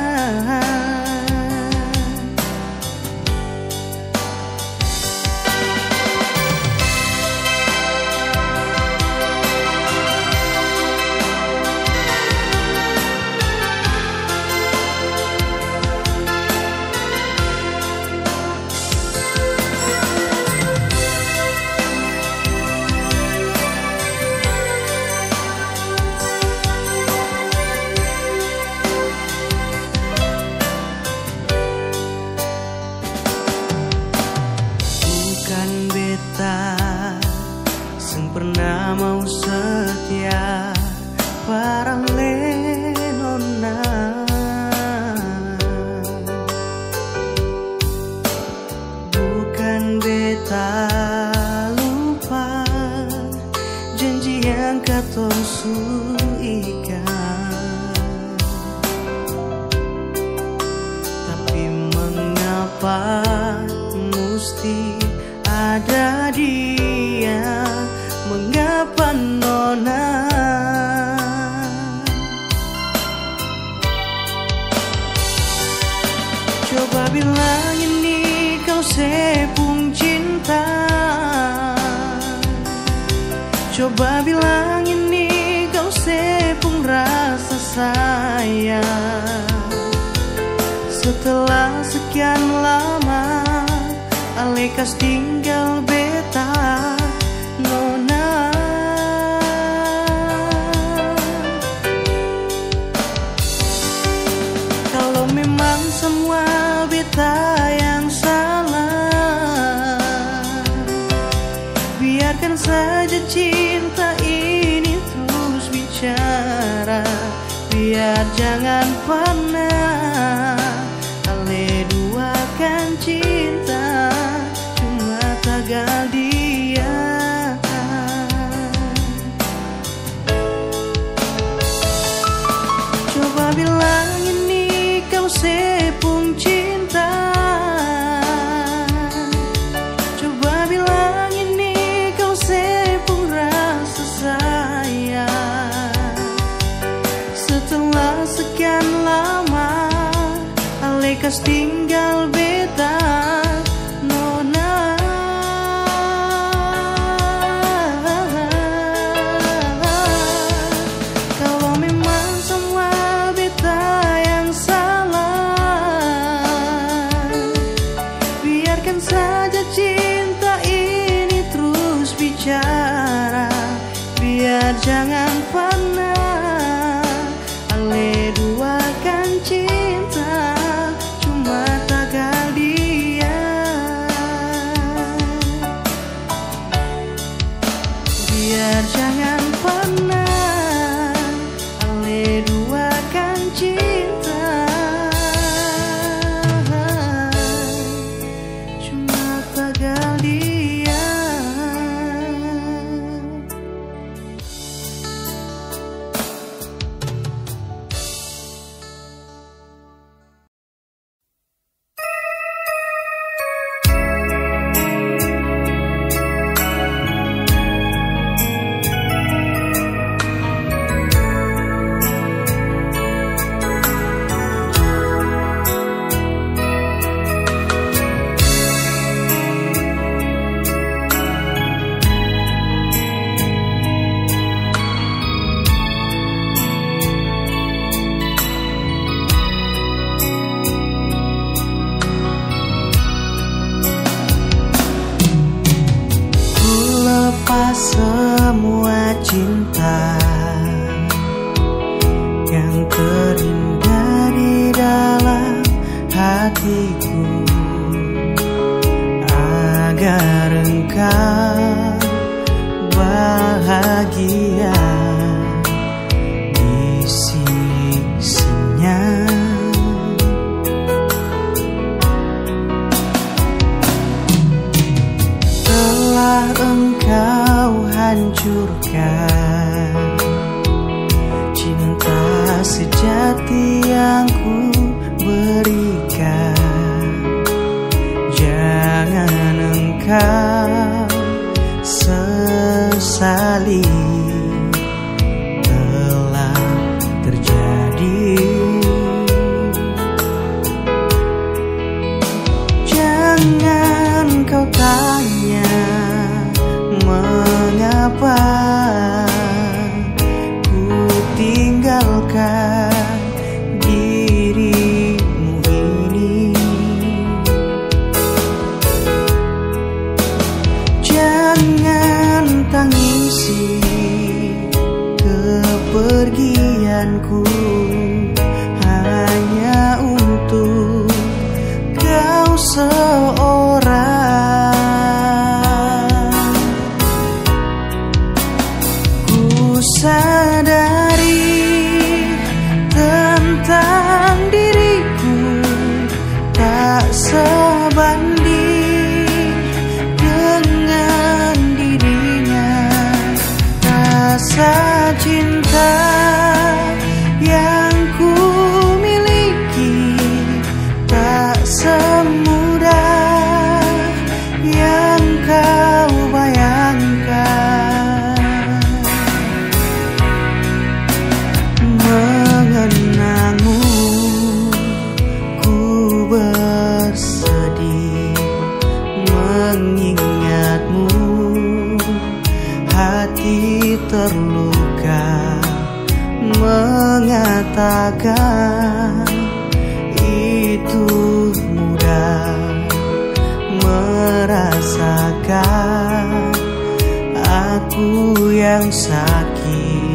bilang ini kau sepung cinta. Coba bilang ini kau sepung rasa sayang. Setelah sekian lama alekas tinggal beta nona. Kalau memang semua beta yang salah, biarkan saja cinta ini terus bicara. Biar jangan pernah ale duakan cinta, cuma tagal dia. Coba bilang ini kau sepung cinta. Coba bilang ini kau sepung rasa sayang. Setelah sekian lama alekas tinggal beta nona. Kalau memang semua beta yang salah, biarkan saja cinta ini terus bicara. Biar jangan pernah ale duakan cinta, cuma tagal dia. Biar jangan pernah ale duakan cinta, cuma tagal dia. Semua cinta yang terindah di dalam hatiku, agar engkau bahagia di sisinya. Telah engkau hancurkan cinta sejati yang ku berikan. Jangan engkau sesali telah terjadi. Jangan kau tanya mengapa ku tinggalkan dirimu ini. Jangan tangisi kepergianku hanya untuk kau seorang. Sadari tentang diriku tak sebanding dengan dirinya. Rasa cinta yang ku miliki tak semudah yang kau bayangkan. Mengenangmu ku katakan itu mudah merasakan aku yang sakit.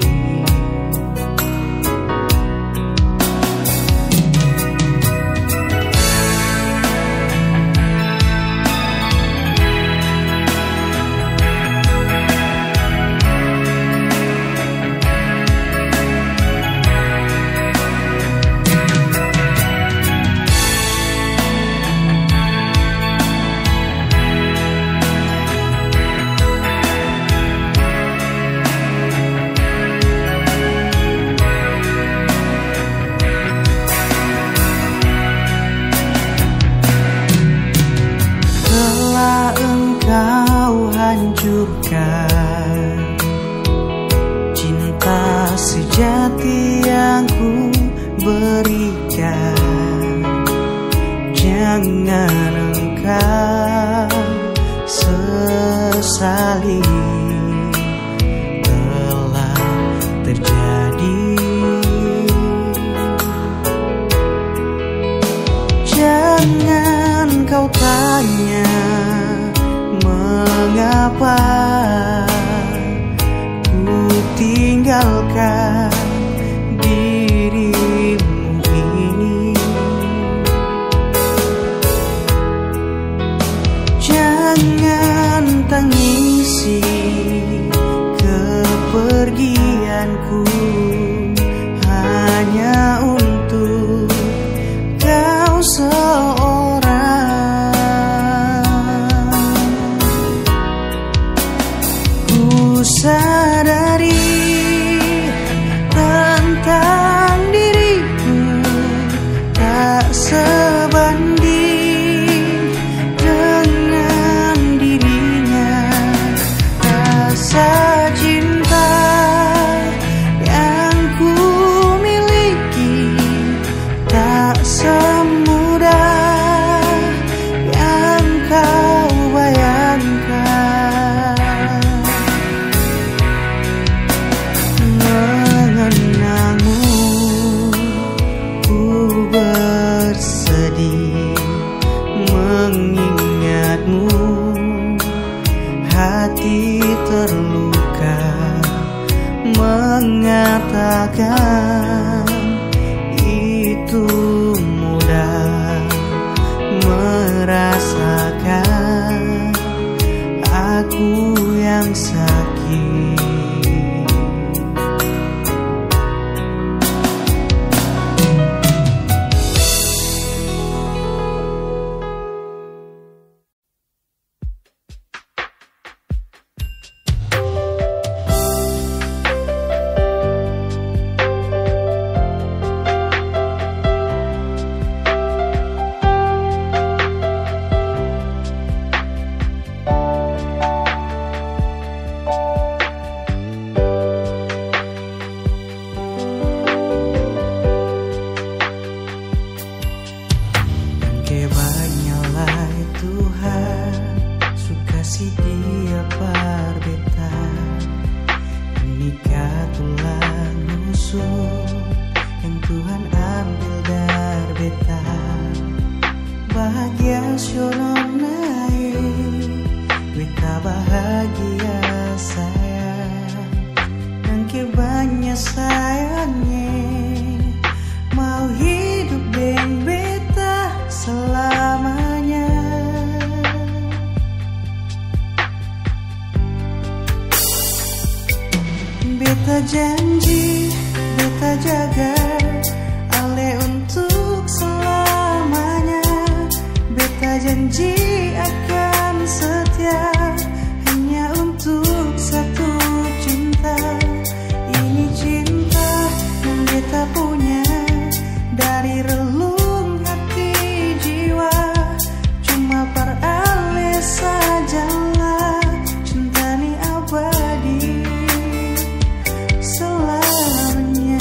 Engkau hancurkan cinta sejati yang ku berikan. Jangan engkau sesali telah terjadi. Jangan kau tanya mengapa ku tinggalkan dirimu ini. Jangan tangisi kepergianku hanya untuk kau seorang. Sadari tentang diriku tak sebanding dengan dirinya. Rasa cinta yang ku miliki tak semudah yang kau bayangkan. Mengingatmu, hati terluka mengatakan itu mudah merasakan aku yang sakit. Beta janji, beta jaga Ale untuk selamanya. Beta janji akan setia hanya untuk satu cinta. Ini cinta yang beta punya dari relung hati jiwa. Cuma par Ale sajalah cinta ni abadi selamanya.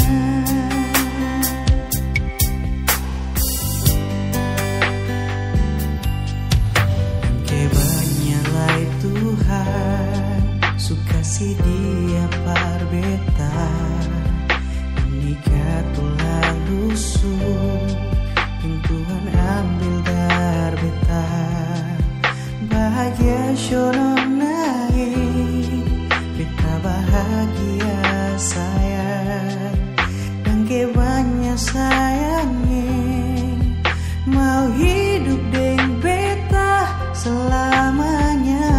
sayangi, mau hidup dengan beta selamanya.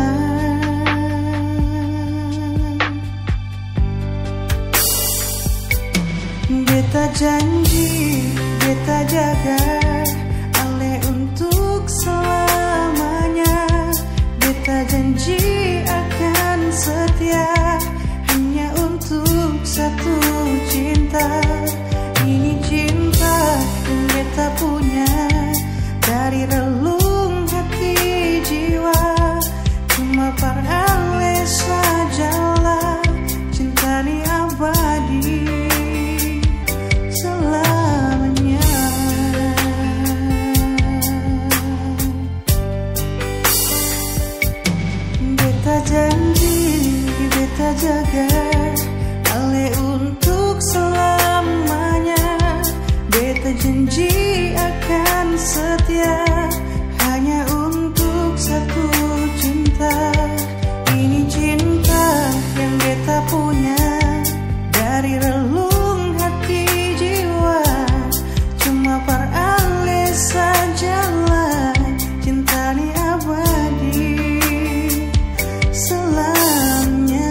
Beta janji, beta jaga ale untuk selamanya. Beta janji akan setia hanya untuk satu cinta. Ini cinta yang beta punya dari relung hati jiwa. Cuma par ale sajalah cinta ni abadi selamanya. Beta janji, beta jaga ale untuk selamanya. Beta janji akan setia hanya untuk satu cinta. Ini cinta yang beta punya dari relung hati jiwa. Cuma par ale sajalah cinta ni abadi selamanya.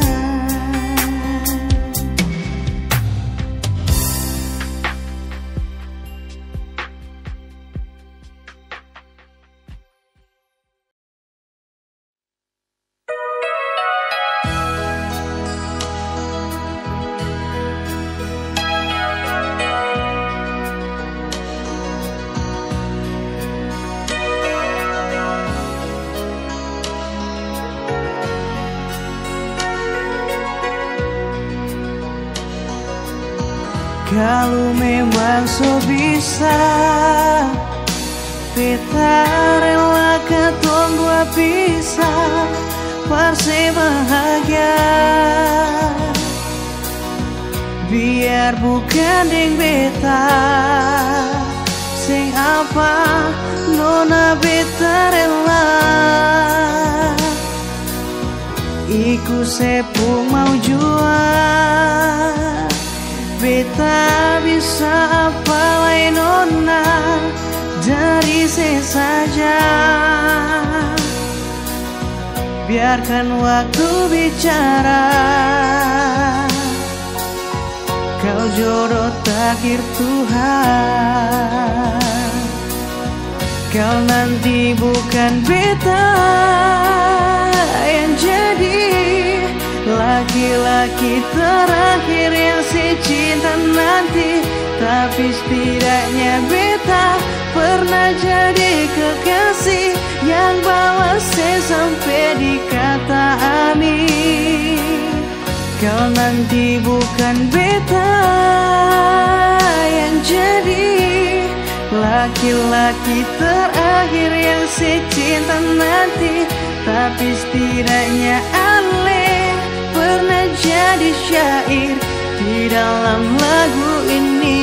Kalau memang so bisa, beta rela katong dua pisah, parse bahagia. Biar bukan deng beta, sing apa nona beta rela. Iku sepung mau jual. Beta bisa apa lain nona dari saya saja. Biarkan waktu bicara. Kau jodoh takdir Tuhan. Kau nanti bukan beta yang jadi laki-laki terakhir yang si cinta nanti. Tapi setidaknya beta pernah jadi kekasih yang bawa saya sampai di kata amin. Kau nanti bukan beta yang jadi laki-laki terakhir yang si cinta nanti. Tapi setidaknya ale pernah jadi syair di dalam lagu ini.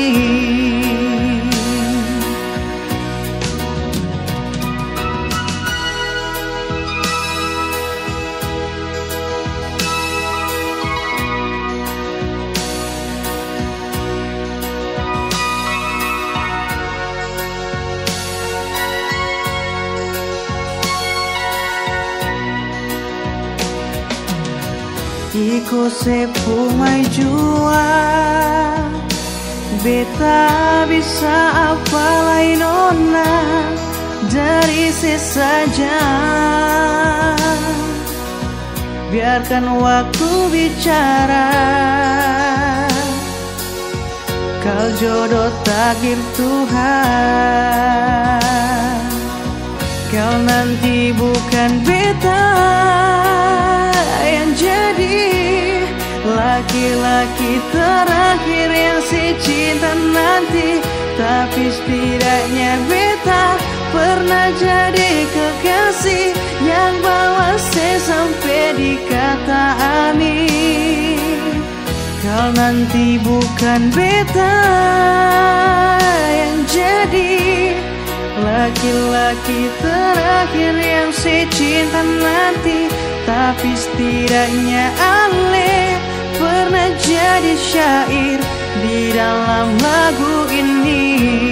Iko sepu mai jua, beta bisa apa lain nona dari sesaja. Biarkan waktu bicara. Kau jodoh takdir Tuhan. Kau nanti bukan beta yang jadi laki-laki terakhir yang si cinta nanti. Tapi setidaknya beta pernah jadi kekasih yang bawa saya sampai di kata amin. Kau nanti bukan beta yang jadi laki-laki terakhir yang si cinta nanti. Tapi setidaknya ale pernah jadi syair di dalam lagu ini.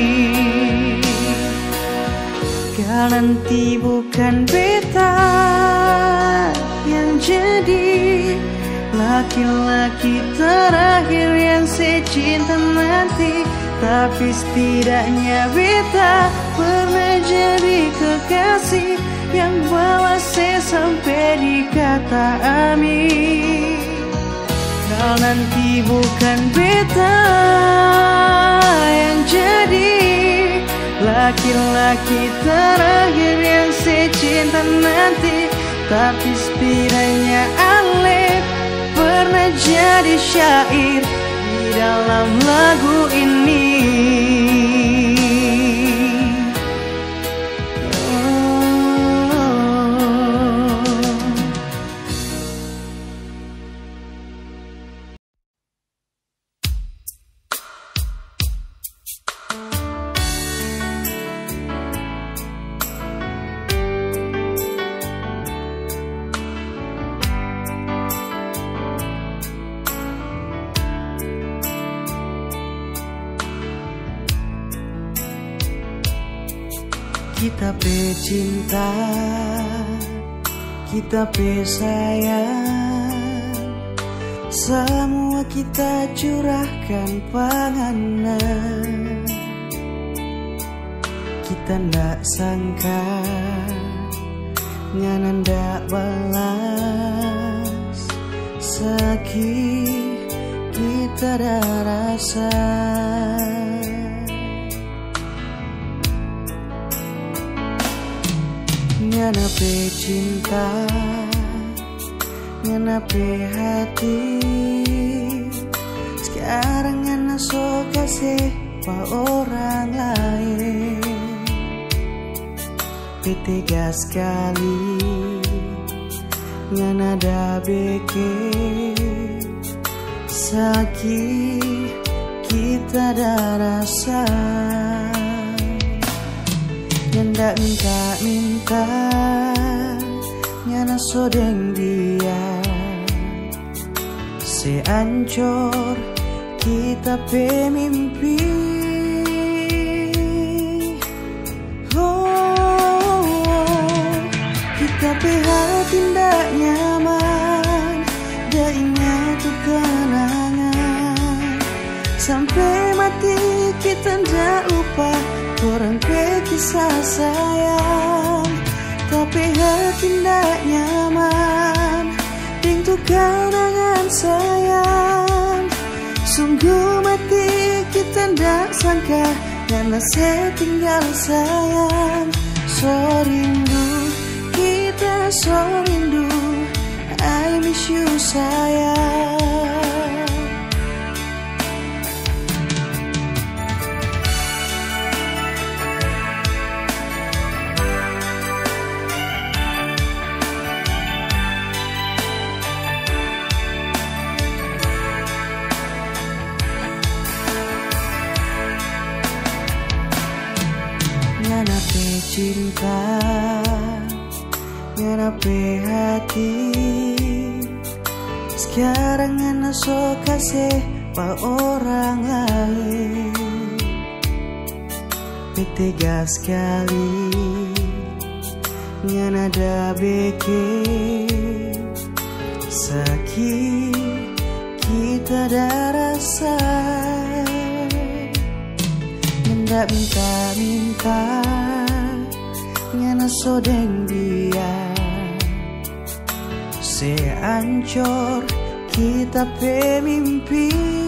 Kau nanti bukan beta yang jadi laki-laki terakhir yang saya cinta nanti, tapi setidaknya beta pernah jadi kekasih yang bawa saya sampai di kata amin. Kau nanti bukan beta yang jadi laki-laki terakhir yang saya cinta nanti, tapi setidaknya Alif pernah jadi syair di dalam lagu ini. Kita pecinta, kita pesayang, semua kita curahkan panganan. Kita ndak sangka ngana ndak balas, sakit kita dah rasa. Ngana pe cinta, ngana pe hati, sekarang ngana so kasih pa orang lain. Tega sekali ngana da beke, sakit kita da rasa. Ndak minta ngana sodeng dia, seancor kita pe mimpi. Kita pe hati ndak nyaman, dah ingat tuh kenangan, sampai mati kita ndak lupa orang ke kisah sayang. Tapi hati ndak nyaman dengan kenangan sayang. Sungguh mati kita ndak sangka karena saya tinggal sayang. So rindu kita, so rindu, I miss you sayang. Ngana pe cinta, ngana pe hati, sekarang ngana so kasih pa orang lain. Tega sekali ngana da beke, sakit kita da rasa. Ndak minta ngana sodeng dia, seancor kita pe mimpi.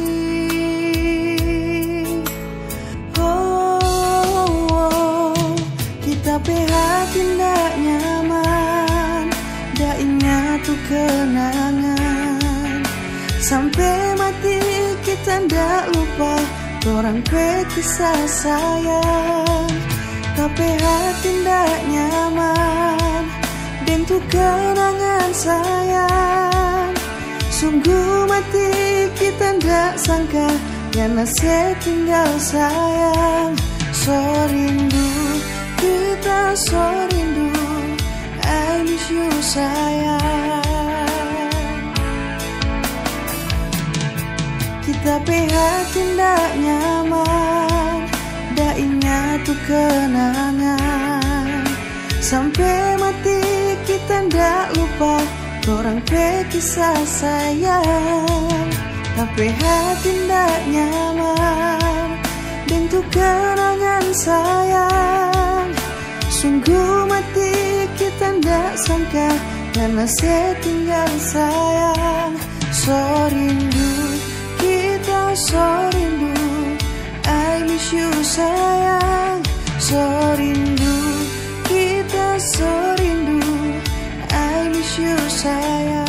Kita pe hati ndak nyaman, dah ingat tuh kenangan, sampai mati kita ndak lupa orang ke kisah sayang. Tapi hati ndak nyaman dengan kenangan sayang. Sungguh mati kita ndak sangka karena saya tinggal sayang. So rindu kita, so rindu, I miss you sayang. tapi hati ndak nyaman. Dak ingat tu kenangan, sampai mati kita ndak lupa orang pe kisah sayang. Tapi hati ndak nyaman dengan tu kenangan sayang. Sungguh mati kita ndak sangka karena saya tinggal sayang. So rindu kita, so rindu, I miss you sayang. So rindu kita, so rindu, I miss you sayang.